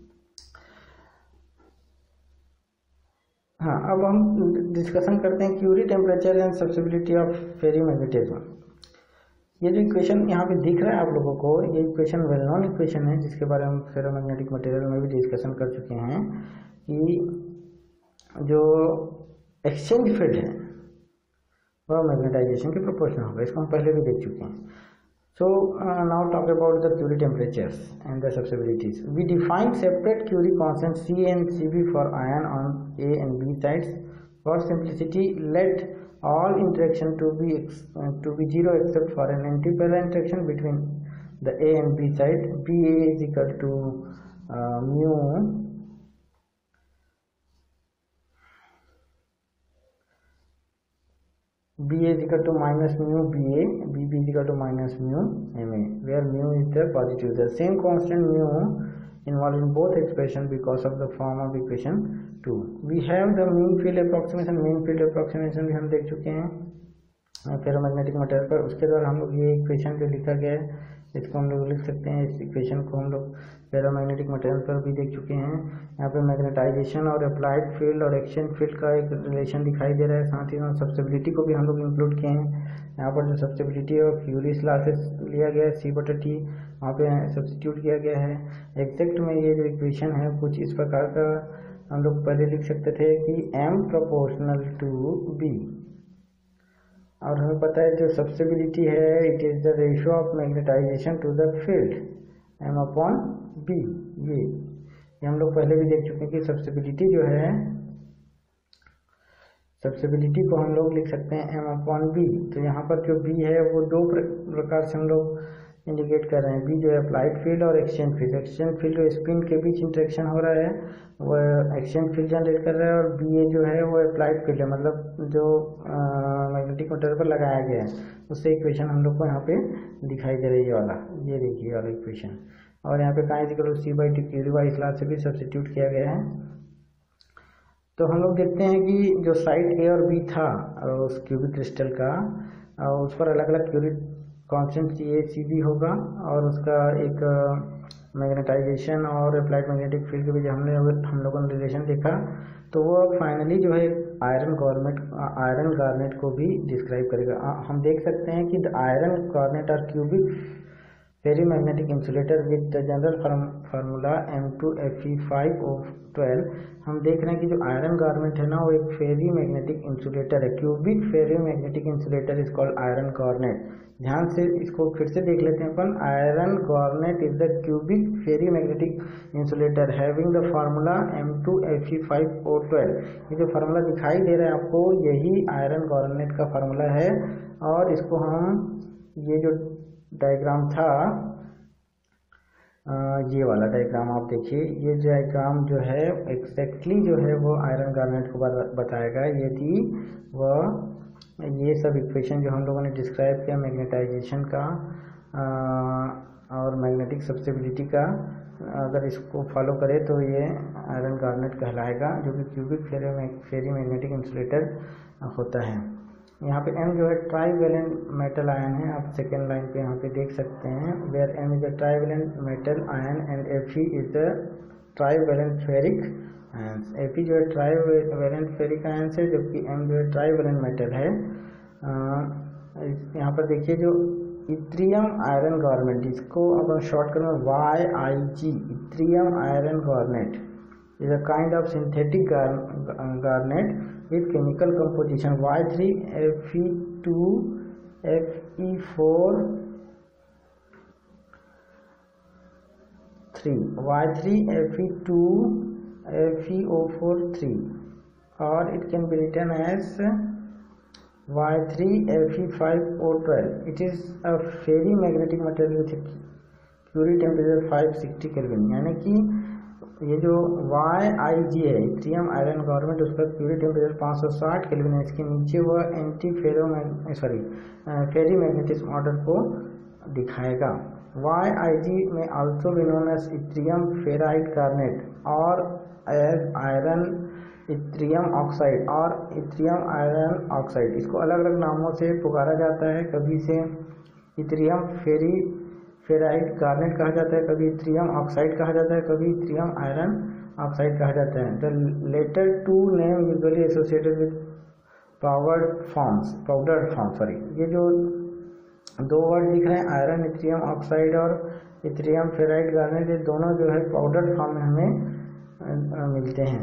हाँ, अब हम डिस्कशन करते हैं Curie temperature and susceptibility of ferromagnetism. ये जो equation यहाँ पे दिख रहा है आप लोगों को, ये इक्वेशन वेल नोन इक्वेशन है, जिसके बारे में हम फेरोमैग्नेटिक मटेरियल में भी डिस्कशन कर चुके हैं कि जो एक्सचेंज फील्ड है वह मैग्नेटाइजेशन के प्रोपोर्शनल होगा। इसको हम पहले भी देख चुके हैं। So now talk about the Curie temperatures and the susceptibilities. We define separate Curie constants C and Cb for ion on A and B sides. For simplicity, let all interaction to be 0 except for an antiparallel interaction between the A and B side. BA is equal to mu BA is equal to minus mu BA, BB is equal to minus mu MA, where mu is the positive. The same constant mu involved in both expression because of the form of equation 2. We have the mean field approximation. mean field approximation भी हम देख चुके हैं ferromagnetic material पर। उसके द्वारा हम लोग ये इक्वेशन जो लिखा गया है इसको हम लोग लिख सकते हैं। इस इक्वेशन को हम लोग फेरोमैग्नेटिक मटेरियल पर भी देख चुके हैं। यहाँ पे मैग्नेटाइजेशन और अप्लाइड फील्ड और एक्सचेंज फील्ड का एक रिलेशन दिखाई दे रहा है। साथ ही सब्सिबिलिटी को भी हम लोग इंक्लूड किए हैं। यहाँ पर जो सब्सिबिलिटी और क्यूरीज लॉ से लिया गया है C/T, वहाँ पे सब्स्टिट्यूट किया गया है। एग्जैक्ट में ये जो इक्वेशन है कुछ इस प्रकार का हम लोग पहले लिख सकते थे कि M प्रोपोर्शनल टू B, और हमें पता है जो सब्सिबिलिटी है it is the ratio of magnetization to the field M/B। ये हम लोग पहले भी देख चुके हैं कि सब्सिबिलिटी जो है, सब्सिबिलिटी को हम लोग लिख सकते हैं m/b। तो यहाँ पर जो b है वो दो प्रकार से हम लोग इंडिकेट कर रहे हैं। b जो है अप्लाइड फील्ड और एक्सचेंज फील्ड। एक्सचेंज फील्ड जो स्पिन के बीच इंटरेक्शन हो रहा है वो एक्सचेंज फील्ड जनरेट कर रहा है, और बी जो है वो अप्लाइड फील्ड है, मतलब जो मैग्नेटिक मोटर पर लगाया गया है, उससे इक्वेशन हम लोग को यहाँ पे दिखाई दे रही है वाला, ये देखिए वाला इक्वेशन। और यहाँ पे c/2 क्यूरी क्लास से भी सब्सिट्यूट किया गया है। तो हम लोग देखते हैं कि जो साइड ए और बी था उस क्यूबिक क्रिस्टल का, उस पर अलग अलग क्यूरिक कांस्टेंट CA/CB होगा, और उसका एक मैग्नेटाइजेशन और अप्लाइड मैग्नेटिक फील्ड के बीच हम लोगों ने रिलेशन देखा। तो वो फाइनली जो है आयरन गार्नेट को भी डिस्क्राइब करेगा। हम देख सकते हैं कि the iron garnet are cubic ferrimagnetic insulator with the general formula M2Fe5O12। हम देख रहे हैं कि जो आयरन गारमेंट है ना वो एक फेरी मैग्नेटिक इंसुलेटर है। Cubic ferrimagnetic insulator is called iron garnet. ध्यान से इसको फिर से देख लेते हैं अपन। Iron garnet is the cubic ferrimagnetic insulator having the formula M2Fe5O12। ये जो फार्मूला दिखाई दे रहा है आपको, यही आयरन गार्नेट का फार्मूला है। और इसको हम, ये जो डायग्राम था, ये वाला डायग्राम आप देखिए, ये डायग्राम जो है एग्जैक्टली जो है वो आयरन गार्नेट को बताएगा। यदि वह ये सब इक्वेशन जो हम लोगों ने डिस्क्राइब किया मैग्नेटाइजेशन का और मैग्नेटिक सब्सिबिलिटी का, अगर इसको फॉलो करे तो ये आयरन गार्नेट कहलाएगा, जो कि क्यूबिक फेरी मैग्नेटिक इंसुलेटर होता है। यहाँ पे M जो है ट्राईवेलेंट मेटल आयन है, आप सेकेंड लाइन पे यहाँ पे देख सकते हैं, where M is the trivalent metal ion and Fe is the trivalent ferric ion. Fe जो है ट्राईवेलेंट फेरिक आयन है, जबकि M जो है ट्राईवेलेंट मेटल है। यहाँ पर देखिए जो इथ्रियम आयरन गार्नेट, जिसको अपन शॉर्टकट में YIG, yttrium iron garnet is a kind of synthetic garnet with chemical composition Y3Fe2FeO4 or it can be written as Y3Fe5O12. It is a ferrimagnetic material with curie temperature 560 Kelvin। यानी कि ये जो YIG है, yttrium iron garnet, उसका Curie temperature 560 kelvin है। इसके नीचे वह फेरी मैग्नेटिज्म ऑर्डर को दिखाएगा। YIG में also be known as yttrium ferrite garnet और एज आयरन इथ्रियम ऑक्साइड और इथ्रियम आयरन ऑक्साइड। इसको अलग अलग नामों से पुकारा जाता है, कभी से इथ्रियम फेराइट गार्नेट कहा जाता है, कभी इथ्रियम ऑक्साइड कहा जाता है, कभी इथ्रियम आयरन ऑक्साइड कहा जाता है। The latter two name usually associated with powdered forms. ये जो दो वर्ड दिख रहे हैं, आयरन इथ्रियम ऑक्साइड और इथ्रियम फेराइट गार्नेट, ये दोनों जो है पाउडर्ड फॉर्म में हमें मिलते हैं।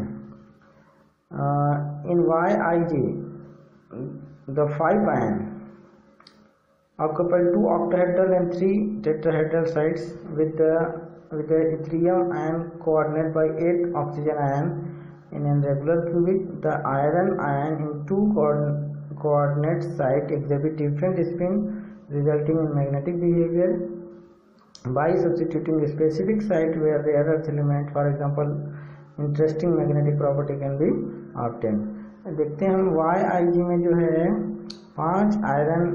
इन YIG the 5 ion occupy 2 octahedral and 3 tetrahedral sites with the yttrium ion coordinated by 8 oxygen ion in a regular cubic. The iron ion in 2 coordinate site exhibit different spin resulting in magnetic behavior by substituting a specific site where the earth element, for example, interesting magnetic property can be obtained। देखते हैं हम YIG में जो है 5 iron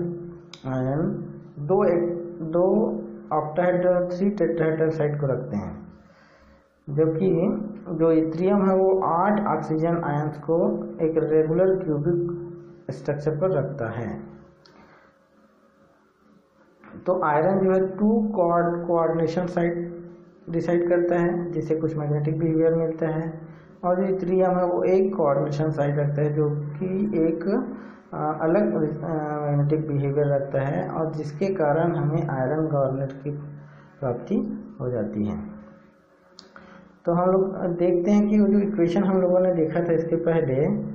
दो octahedral 3 tetrahedral side को रखते हैं, जबकि जो इथ्रियम है वो 8 ऑक्सीजन आयंस को एक रेगुलर क्यूबिक स्ट्रक्चर पर रखता है। तो आयरन जो है 2 कोऑर्डिनेशन साइड डिसाइड करता है, जिससे कुछ मैग्नेटिक बिहेवियर मिलता है, और जो इथ्रियम है वो एक कोऑर्डिनेशन साइड रखता है, जो कि एक अलग मैग्नेटिक बिहेवियर रखता है, और जिसके कारण हमें आयरन गार्नेट की प्राप्ति हो जाती है। तो हम लोग देखते हैं कि वो जो इक्वेशन हम लोगों ने देखा था इसके पहले,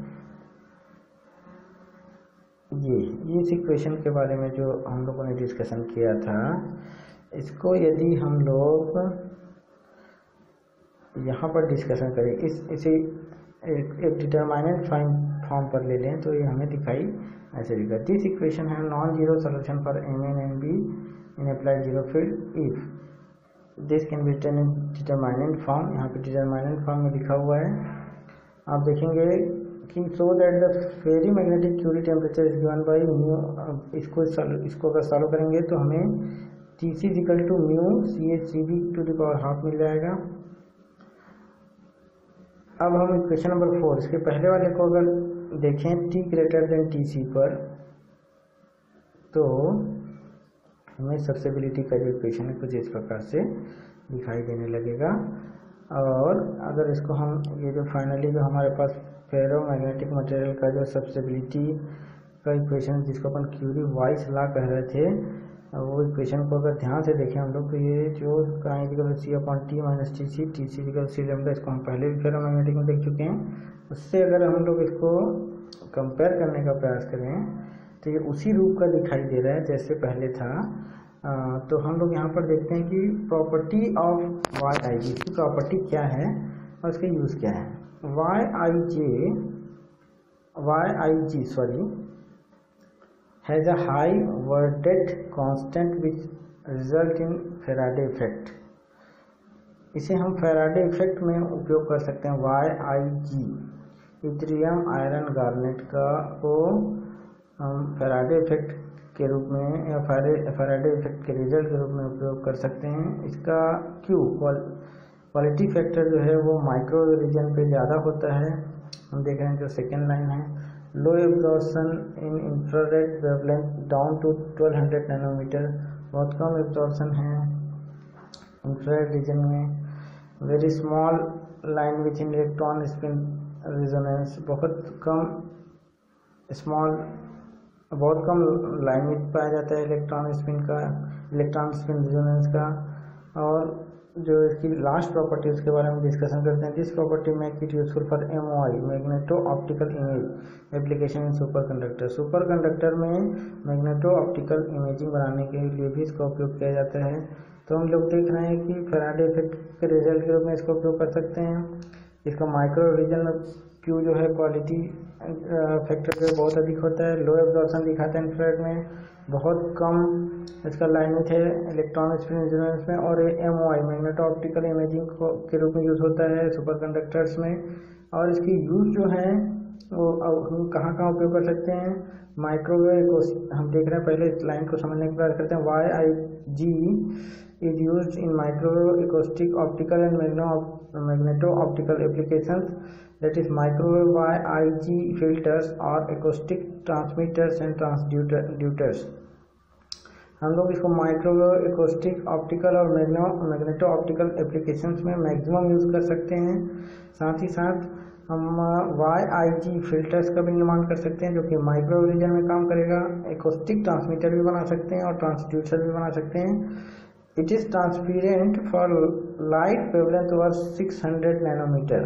ये इस इक्वेशन के बारे में जो हम लोगों ने डिस्कशन किया था, इसको यदि हम लोग यहाँ पर डिस्कशन करें, इसे एक डिटरमाइनेंट फॉर्म पर ले लें तो ये हमें दिखाई ऐसे दिखा। दिस इक्वेशन है non zero solution for Mn and B in applied zero field if this can be written in determinant form. यहाँ पे डिटरमाइनेंट फॉर्म में लिखा हुआ है, आप देखेंगे कि so that the ferrimagnetic Curie temperature is given by mu. इसको अगर सॉल्व करेंगे तो हमें TC equal to mu ChCb to the power half मिल जाएगा। अब हम इक्वेशन नंबर 4, इसके पहले वाले को अगर देखें T ग्रेटर देन TC पर, तो हमें सब्सिबिलिटी का जो इक्वेशन है कुछ इस प्रकार से दिखाई देने लगेगा। और अगर इसको हम ये जो फाइनली जो हमारे पास फेरोमैग्नेटिक मटेरियल का जो सब्सिबिलिटी का इक्वेशन जिसको अपन क्यूरी वाइस लॉ कह रहे थे, वो इक्वेशन को अगर ध्यान से देखें हम लोग तो ये जो C/T minus TC TC lambda, इसको हम पहले भी फेरोमैग्नेटिक में देख चुके हैं। उससे अगर हम लोग इसको कंपेयर करने का प्रयास करें तो ये उसी रूप का दिखाई दे रहा है जैसे पहले था। तो हम लोग यहाँ पर देखते हैं कि प्रॉपर्टी ऑफ YIG, इसकी प्रॉपर्टी क्या है और इसका यूज़ क्या है। YIG has a high Verdet constant which result in Faraday effect। इसे हम फैराडे इफेक्ट में उपयोग कर सकते हैं। YIG इथेरियम आयरन गार्नेट का को हम फैराडे इफेक्ट के रूप में या फैराडे इफेक्ट के रिजल्ट के रूप में उपयोग कर सकते हैं। इसका क्वालिटी फैक्टर जो है वो माइक्रो रीजन पे ज़्यादा होता है। हम देख रहे हैं जो सेकेंड लाइन है, low absorption in infrared wavelength down to 1200 nanometer, बहुत कम एब्जॉर्प्शन है इंफ्रारेड रीजन में। Very small line width in electron spin resonance, बहुत कम लाइन विथ पाया जाता है इलेक्ट्रॉन स्पिन रेजोनेंस का। और जो इसकी लास्ट प्रॉपर्टी उसके बारे में डिस्कशन करते हैं। This property make it useful for MOI magneto optical image application in super conductor में मैग्नेटो ऑप्टिकल इमेजिंग बनाने के लिए भी इसका उपयोग किया जाता है। तो हम लोग देख रहे हैं कि फैराडे इफेक्ट के रिजल्ट के रूप में इसका उपयोग कर सकते हैं। इसका माइक्रो रीजन क्यू जो है क्वालिटी फैक्टर जो बहुत अधिक होता है, लो एब्जॉर्प्शन दिखाता है इंफ्रारेड में, बहुत कम इसका लाइन विथ है इलेक्ट्रॉन स्पिन रेजोनेंस में, और MOI मैग्नेटो ऑप्टिकल इमेजिंग के रूप में यूज़ होता है सुपर कंडक्टर्स में। और इसकी यूज़ जो है वो हम कहाँ उपयोग कर सकते हैं। माइक्रोवेव को हम देख रहे हैं, पहले इस लाइन को समझने का प्रयास करते हैं। YIG is used in microwave acoustic optical and magneto optical applications, that is microwave YIG filters or acoustic transmitters and transducers। हम लोग इसको माइक्रोवेव acoustic optical और मैग्नेटो ऑप्टिकल एप्लीकेशंस में मैक्सिमम यूज़ कर सकते हैं। साथ ही साथ हम YIG फिल्टर्स का भी निर्माण कर सकते हैं जो कि माइक्रोवेव रीजन में काम करेगा। acoustic ट्रांसमीटर भी बना सकते हैं और ट्रांसड्यूसर भी बना सकते हैं। It is transparent for light wavelength over 600 nanometer.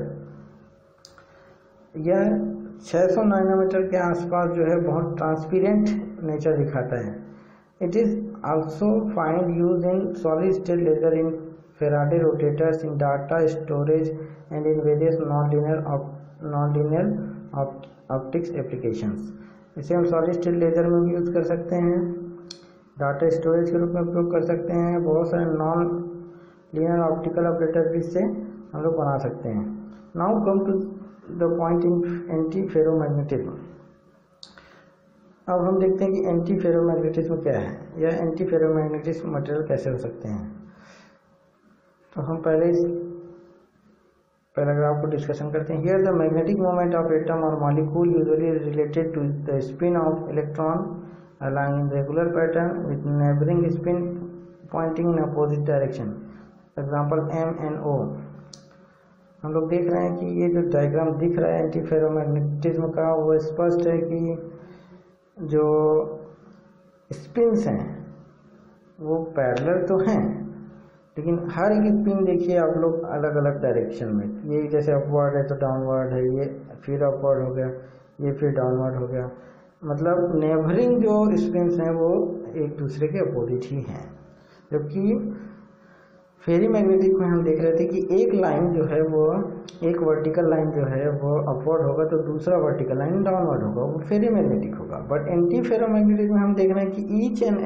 यह 600 नैनोमीटर के आसपास जो है बहुत ट्रांसपेरेंट नेचर दिखाता है। It is also find use in solid state laser in Faraday rotators in data storage and in various non-linear optics applications। इसे हम सॉलिड स्टेट लेजर में भी यूज़ कर सकते हैं, डाटा स्टोरेज के रूप में उपयोग कर सकते हैं, बहुत सारे नॉन लीनियर ऑप्टिकल ऑपरेटर भी इससे हम लोग बना सकते हैं। Now come to the point in anti ferromagnetism. अब हम देखते हैं कि एंटी फेरोमैग्नेटिज्म क्या है या एंटी फेरोमैग्नेटिज्म मटेरियल कैसे हो सकते हैं। तो हम पहले इस पैराग्राफ को डिस्कशन करते हैं। Here the magnetic moment of atom और molecule usually related to the spin of electron along in regular pattern with neighboring spin pointing in opposite direction, example M and O। हम लोग देख रहे हैं कि ये जो डायग्राम दिख रहा है एंटी फेरोमैग्नेटिज्म का, वो स्पष्ट है कि जो स्पिन्स हैं वो पैरेलल तो हैं, लेकिन हर एक स्पिन देखिए आप लोग अलग अलग डायरेक्शन में। ये जैसे अपवर्ड है तो डाउनवर्ड है, ये फिर अपवर्ड हो गया, ये फिर डाउनवर्ड हो गया। मतलब नेबरिंग जो स्पिन्स हैं वो एक दूसरे के अपोजिट ही हैं। जबकि फेरी मैग्नेटिक में हम देख रहे थे कि एक लाइन जो है वो, एक वर्टिकल लाइन जो है वो अपवर्ड होगा तो दूसरा वर्टिकल लाइन डाउनवर्ड होगा, वो फेरी मैग्नेटिक होगा। बट एंटी फेरोमैग्नेटिक में हम देख रहे हैं कि each and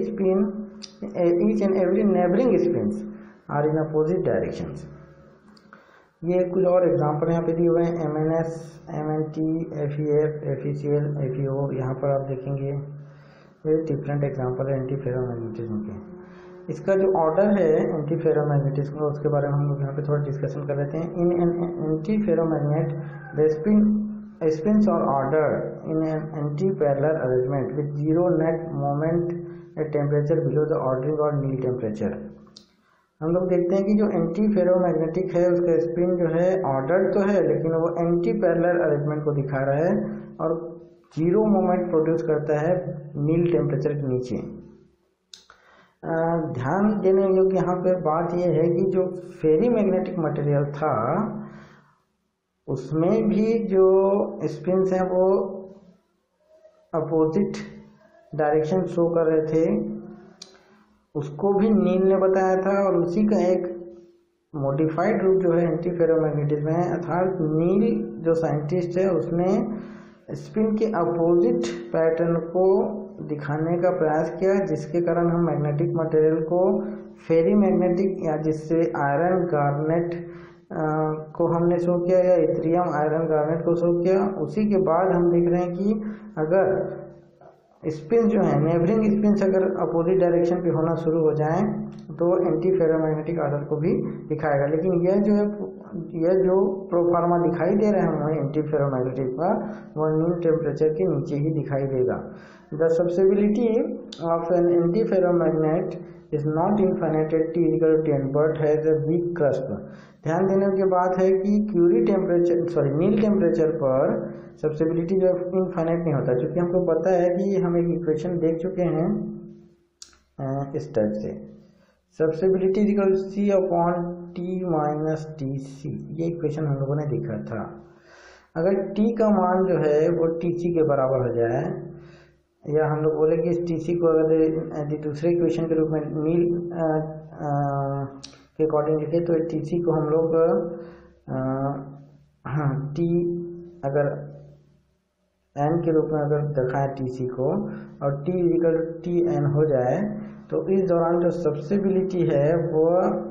every neighbouring spins are in opposite directions. ये कुछ और एग्जांपल यहाँ पे दिए हुए हैं, MNS, MNT, FEF, FECL, FEO। यहाँ पर आप देखेंगे ये डिफरेंट एग्जांपल है एंटी फेरोमैग्नेटिज्म के। इसका जो ऑर्डर है एंटी फेरोमैग्नेटिज्म का, उसके बारे में हम लोग यहाँ पे थोड़ा डिस्कशन कर लेते हैं। In an anti ferromagnet the spins are ordered in an anti parallel arrangement with zero net moment at temperature below the ordering और नील टेम्परेचर। हम लोग देखते हैं कि जो एंटी फेरोमैग्नेटिक है उसका स्पिन जो है ऑर्डर्ड तो है, लेकिन वो एंटी पैरेलल अरेंजमेंट को दिखा रहा है और जीरो मोमेंट प्रोड्यूस करता है नील टेम्परेचर के नीचे। ध्यान देने योग्य यहाँ पे बात यह है कि जो फेरी मैग्नेटिक मटेरियल था उसमें भी जो स्पिन्स हैं वो अपोजिट डायरेक्शन शो कर रहे थे, उसको भी नील ने बताया था। और उसी का एक मॉडिफाइड रूप जो है एंटी फेरोमैग्नेटिज्म है, अर्थात नील जो साइंटिस्ट है उसने स्पिन के अपोजिट पैटर्न को दिखाने का प्रयास किया, जिसके कारण हम मैग्नेटिक मटेरियल को फेरी मैग्नेटिक या जिससे आयरन गार्नेट को हमने शो किया या इथेरियम आयरन गार्नेट को शो किया। उसी के बाद हम देख रहे हैं कि अगर स्पिन जो है नेबरिंग स्पिन्स अगर अपोजिट डायरेक्शन पे होना शुरू हो जाएं तो एंटी फेरोमैग्नेटिक ऑर्डर को भी दिखाएगा। लेकिन यह जो प्रोफार्मा दिखाई दे रहा है हमें एंटी फेरोमैग्नेटिक का, वह नील टेम्परेचर के नीचे ही दिखाई देगा। The susceptibility of an anti ferromagnet is not infinite at T = 10 but has a weak crust. ध्यान देने की बात है कि नील टेम्परेचर पर सब्सिबिलिटी जो इनफाइनाइट नहीं होता, क्योंकि हमको पता है कि हम एक इक्वेशन देख चुके हैं इस टाइप से, सब्सिबिलिटी C/T-TC, ये इक्वेशन हम लोगों ने देखा था। अगर T का मान जो है वो TC के बराबर हो जाए, या हम लोग बोले कि इस TC को अगर दूसरे इक्वेशन के रूप में नील के अकॉर्डिंग लिखे तो TC को हम लोग T अगर n के रूप में अगर दिखाएं TC को और T = TN हो जाए तो इस दौरान जो सब्सिबिलिटी है वो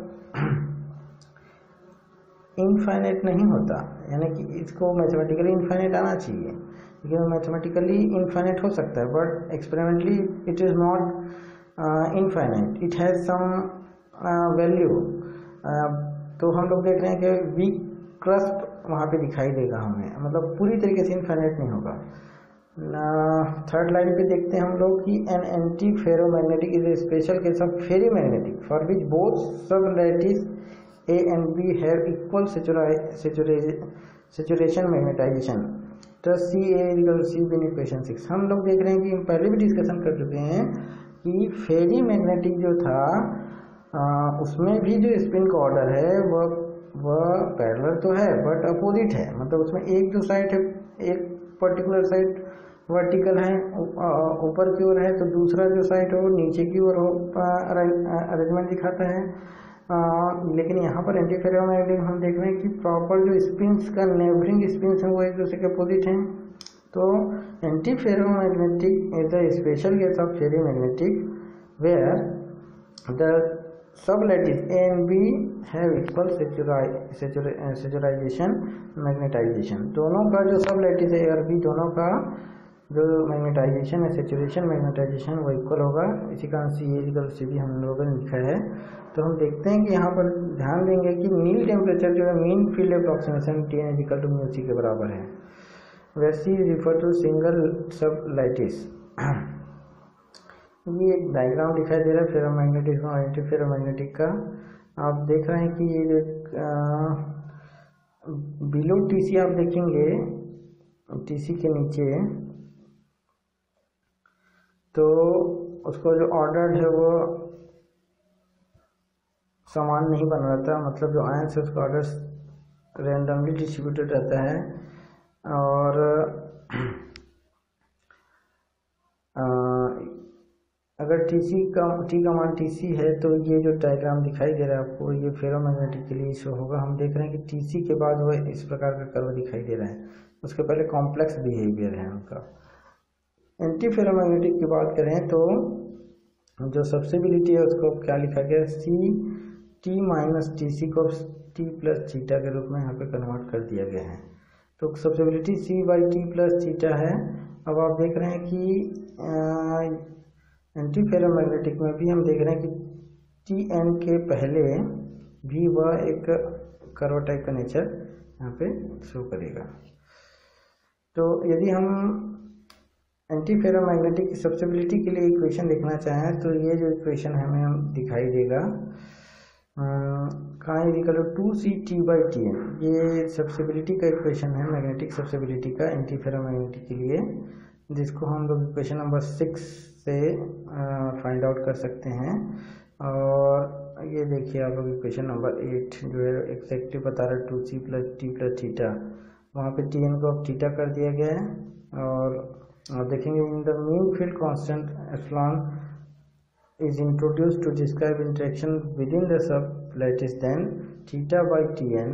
इनफाइनाइट नहीं होता, यानी कि इसको मैथमेटिकली इनफाइनाइट आना चाहिए, लेकिन मैथमेटिकली इनफाइनाइट हो सकता है but experimentally it is not infinite, it has some value. तो हम लोग देख रहे हैं कि वीक क्रस्ट वहाँ पे दिखाई देगा हमें, मतलब पूरी तरीके से इनफाइनाइट नहीं होगा। थर्ड लाइन पे देखते हैं हम लोग कि an anti ferromagnetic is a special case of ferrimagnetic for which both sub lattice A and B have equal saturation magnetization. तो CA = C in इक्वेशन 6। हम लोग देख रहे हैं कि हम पहले भी डिस्कशन कर चुके हैं कि फेरी मैग्नेटिक जो था उसमें भी जो स्पिन का ऑर्डर है वह पैरेलल तो है बट अपोजिट है, मतलब उसमें एक जो साइड है, एक पर्टिकुलर साइड वर्टिकल है ऊपर की ओर है, तो दूसरा जो साइड है वो नीचे की ओर अरेंजमेंट दिखाता है। लेकिन यहाँ पर एंटी फेरोमैग्नेटिक हम देख रहे हैं कि प्रॉपर जो स्पिन्स का नेबरिंग स्पिन्स हैं वो एक दूसरे के अपोजिट हैं। तो anti ferromagnetic is the special case of ferrimagnetic where the sub lattice A and B have equal saturation magnetization. दोनों का जो सब लैटिस है A और B दोनों का जो मैग्नेटाइजेशन है, सेचुरेशन मैग्नेटाइजेशन, वो इक्वल होगा। इसी कारण CA = C भी हम लोगों ने लिखा है। तो हम देखते हैं कि यहाँ पर ध्यान देंगे कि नील टेम्परेचर जो है mean field approximation Tn = μc के बराबर है, where C refer to single sub lattice. ये एक डायग्राम दिखाई दे रहा है फेरोमैग्नेटिज्म और एंटी फेरोमैग्नेटिक का। आप देख रहे हैं कि ये जो बिलो TC आप देखेंगे, TC के नीचे तो उसको जो ऑर्डर्ड है वो समान नहीं बन रहता, मतलब जो आयंस है उसका ऑर्डर रैंडमली डिस्ट्रीब्यूटेड रहता है। और अगर टी का मान टीसी है तो ये जो डायग्राम दिखाई दे रहा है आपको ये फेरोमैग्नेटिक के लिए शो होगा। हम देख रहे हैं कि टीसी के बाद वो इस प्रकार का कर्व दिखाई दे रहा है, उसके पहले कॉम्प्लेक्स बिहेवियर है उनका। एंटी फेरोमैग्नेटिक की बात करें तो जो सब्सिबिलिटी है उसको क्या लिखा गया, C T minus T C को टी प्लस थीटा के रूप में यहाँ पे कन्वर्ट कर दिया गया है। तो susceptibility C by T plus theta है। अब आप देख रहे हैं कि एंटी फेरोमैग्नेटिक में भी हम देख रहे हैं कि टी एन के पहले भी वह एक कर्व टाइप का नेचर यहाँ पे शो करेगा। तो यदि हम एंटी फेरोमैग्नेटिक सब्सिबिलिटी के लिए इक्वेशन लिखना चाहें तो ये जो इक्वेशन हमें हम दिखाई देगा का equal to C T by T N, ये सब्सिबिलिटी का इक्वेशन है मैग्नेटिक सब्सिबिलिटी का एंटी फेरोमैग्नेटिक के लिए, जिसको हम लोग इक्वेशन नंबर 6 से फाइंड आउट कर सकते हैं। और ये देखिए आप लोग इक्वेशन नंबर 8 जो है एक्जैक्टली बता रहा है to C plus T plus theta, वहाँ पे टी एन को अब थीटा कर दिया गया है। और देखेंगे in the mean field constant epsilon is introduced to describe interaction within the sublattice, then theta by Tn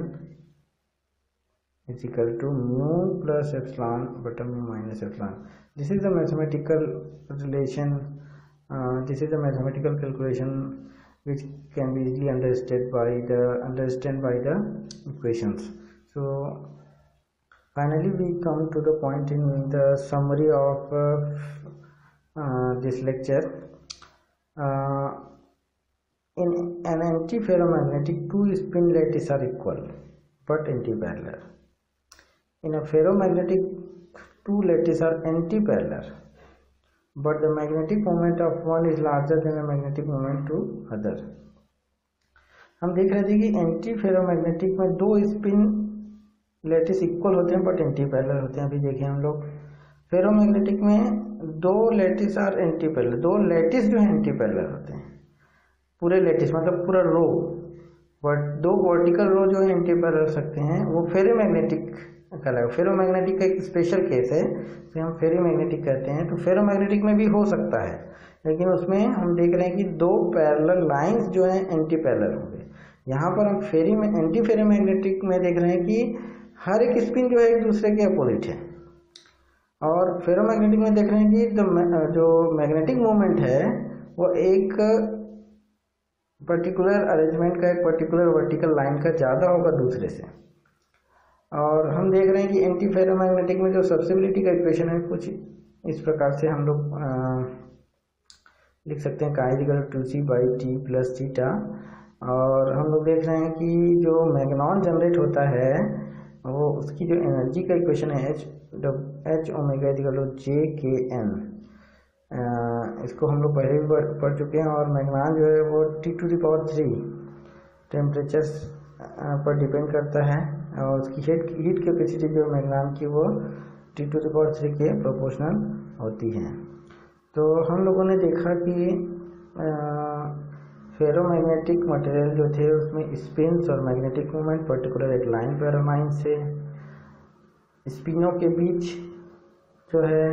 is equal to mu plus epsilon beta mu minus epsilon. This is the mathematical relation, this is the mathematical calculation which can be easily understood by the equations. So finally we come to the point in the summary of this lecture. In an anti-ferromagnetic, two spin lattices are equal but anti-parallel. In a ferromagnetic, two lattices are anti-parallel, but the magnetic moment of one is larger than the magnetic moment to other. हम देख रहे थे कि anti ferromagnetic में दो spin lattice equal होते हैं but anti parallel होते हैं। अभी देखिए हम लोग फेरोमैग्नेटिक में दो लैटिस और एंटी पैरेलल, दो लैटिस जो है एंटी पैरेलल होते हैं, पूरे लैटिस मतलब पूरा रो, बट दो वर्टिकल रो जो है एंटी पैरेलल हो सकते हैं, वो फेरोमैग्नेटिक कहलाएगा। फेरोमैग्नेटिक का एक स्पेशल केस है तो हम फेरोमैग्नेटिक कहते हैं। तो फेरोमैग्नेटिक में भी हो सकता है, लेकिन उसमें हम देख रहे हैं कि दो पैरेलल लाइंस जो है एंटी पैरेलल होंगे। यहाँ पर हम एंटी फेरोमैग्नेटिक में देख रहे हैं कि हर एक स्पिन जो है एक दूसरे के अपोजिट है, और फेरोमैग्नेटिक में देख रहे हैं कि जो मैग्नेटिक मोमेंट है वो एक पर्टिकुलर अरेंजमेंट का, एक पर्टिकुलर वर्टिकल लाइन का ज़्यादा होगा दूसरे से। और हम देख रहे हैं कि एंटी फेरोमैग्नेटिक में जो सब्सिबिलिटी का इक्वेशन है कुछ इस प्रकार से हम लोग लिख सकते हैं, का to C by T plus theta. और हम लोग देख रहे हैं कि जो मैग्नॉन जनरेट होता है वो उसकी जो एनर्जी का इक्वेशन है एच ओमेगा जे के एन, इसको हम लोग पहले भी पढ़ चुके हैं। और मैग्नान जो है वो T⁻³ टेम्परेचर पर डिपेंड करता है, और उसकी हीट कैपेसिटी जो मैग्नान की वो T⁻³ के प्रोपोर्शनल होती है। तो हम लोगों ने देखा कि फेरोमैग्नेटिक मटेरियल जो थे उसमें स्पिन्स और मैग्नेटिक मोमेंट पर्टिकुलर एक लाइन पैरामाइन से स्पिनों के बीच जो है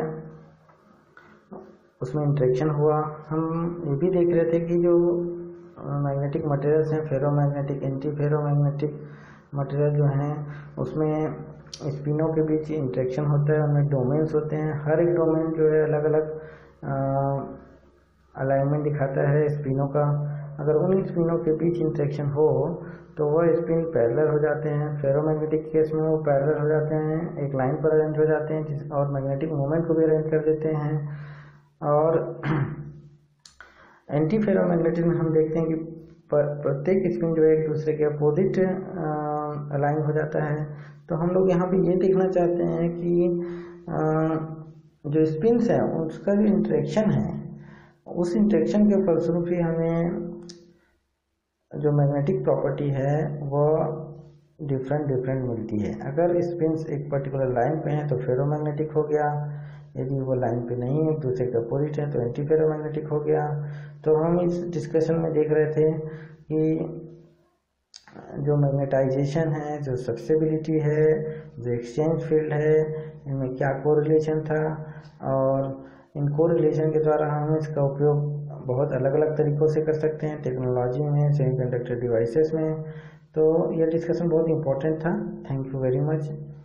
उसमें इंटरेक्शन हुआ। हम ये भी देख रहे थे कि जो मैग्नेटिक मटेरियल्स हैं, फेरोमैग्नेटिक एंटी फेरोमैग्नेटिक मटेरियल जो हैं उसमें स्पिनों के बीच इंटरेक्शन होता है, उनमें डोमेन्स होते हैं। हर एक डोमेन जो है अलग अलग अलाइनमेंट दिखाता है स्पिनों का। अगर उन स्पिनों के बीच इंटरेक्शन हो तो वह स्पिन पैरेलल हो जाते हैं। फेरोमैग्नेटिक केस में वो पैरेलल हो जाते हैं, एक लाइन पर अरेंज हो जाते हैं, और मैग्नेटिक मोमेंट को भी अरेंज कर देते हैं। और एंटी फेरोमैग्नेटिक में हम देखते हैं कि प्रत्येक स्पिन जो है एक दूसरे के अपोजिट अलाइन हो जाता है। तो हम लोग यहाँ पे ये देखना चाहते हैं कि जो स्पिन्स हैं उसका जो इंटरेक्शन है उस इंटरेक्शन के फलस्वरूप ही हमें जो मैग्नेटिक प्रॉपर्टी है वो डिफरेंट मिलती है। अगर स्पिन्स एक पर्टिकुलर लाइन पे हैं तो फेरोमैग्नेटिक हो गया, यदि वो लाइन पे नहीं है एक दूसरे के अपोजिट है तो एंटी फेरोमैग्नेटिक हो गया। तो हम इस डिस्कशन में देख रहे थे कि जो मैग्नेटाइजेशन है, जो सब्सिबिलिटी है, जो एक्सचेंज फील्ड है, इनमें क्या कोरिलेशन था, और इन कोरिलेशन के द्वारा हम इसका उपयोग बहुत अलग अलग तरीक़ों से कर सकते हैं, टेक्नोलॉजी में, सेमीकंडक्टर डिवाइसेस में। तो यह डिस्कशन बहुत इंपॉर्टेंट था। Thank you very much.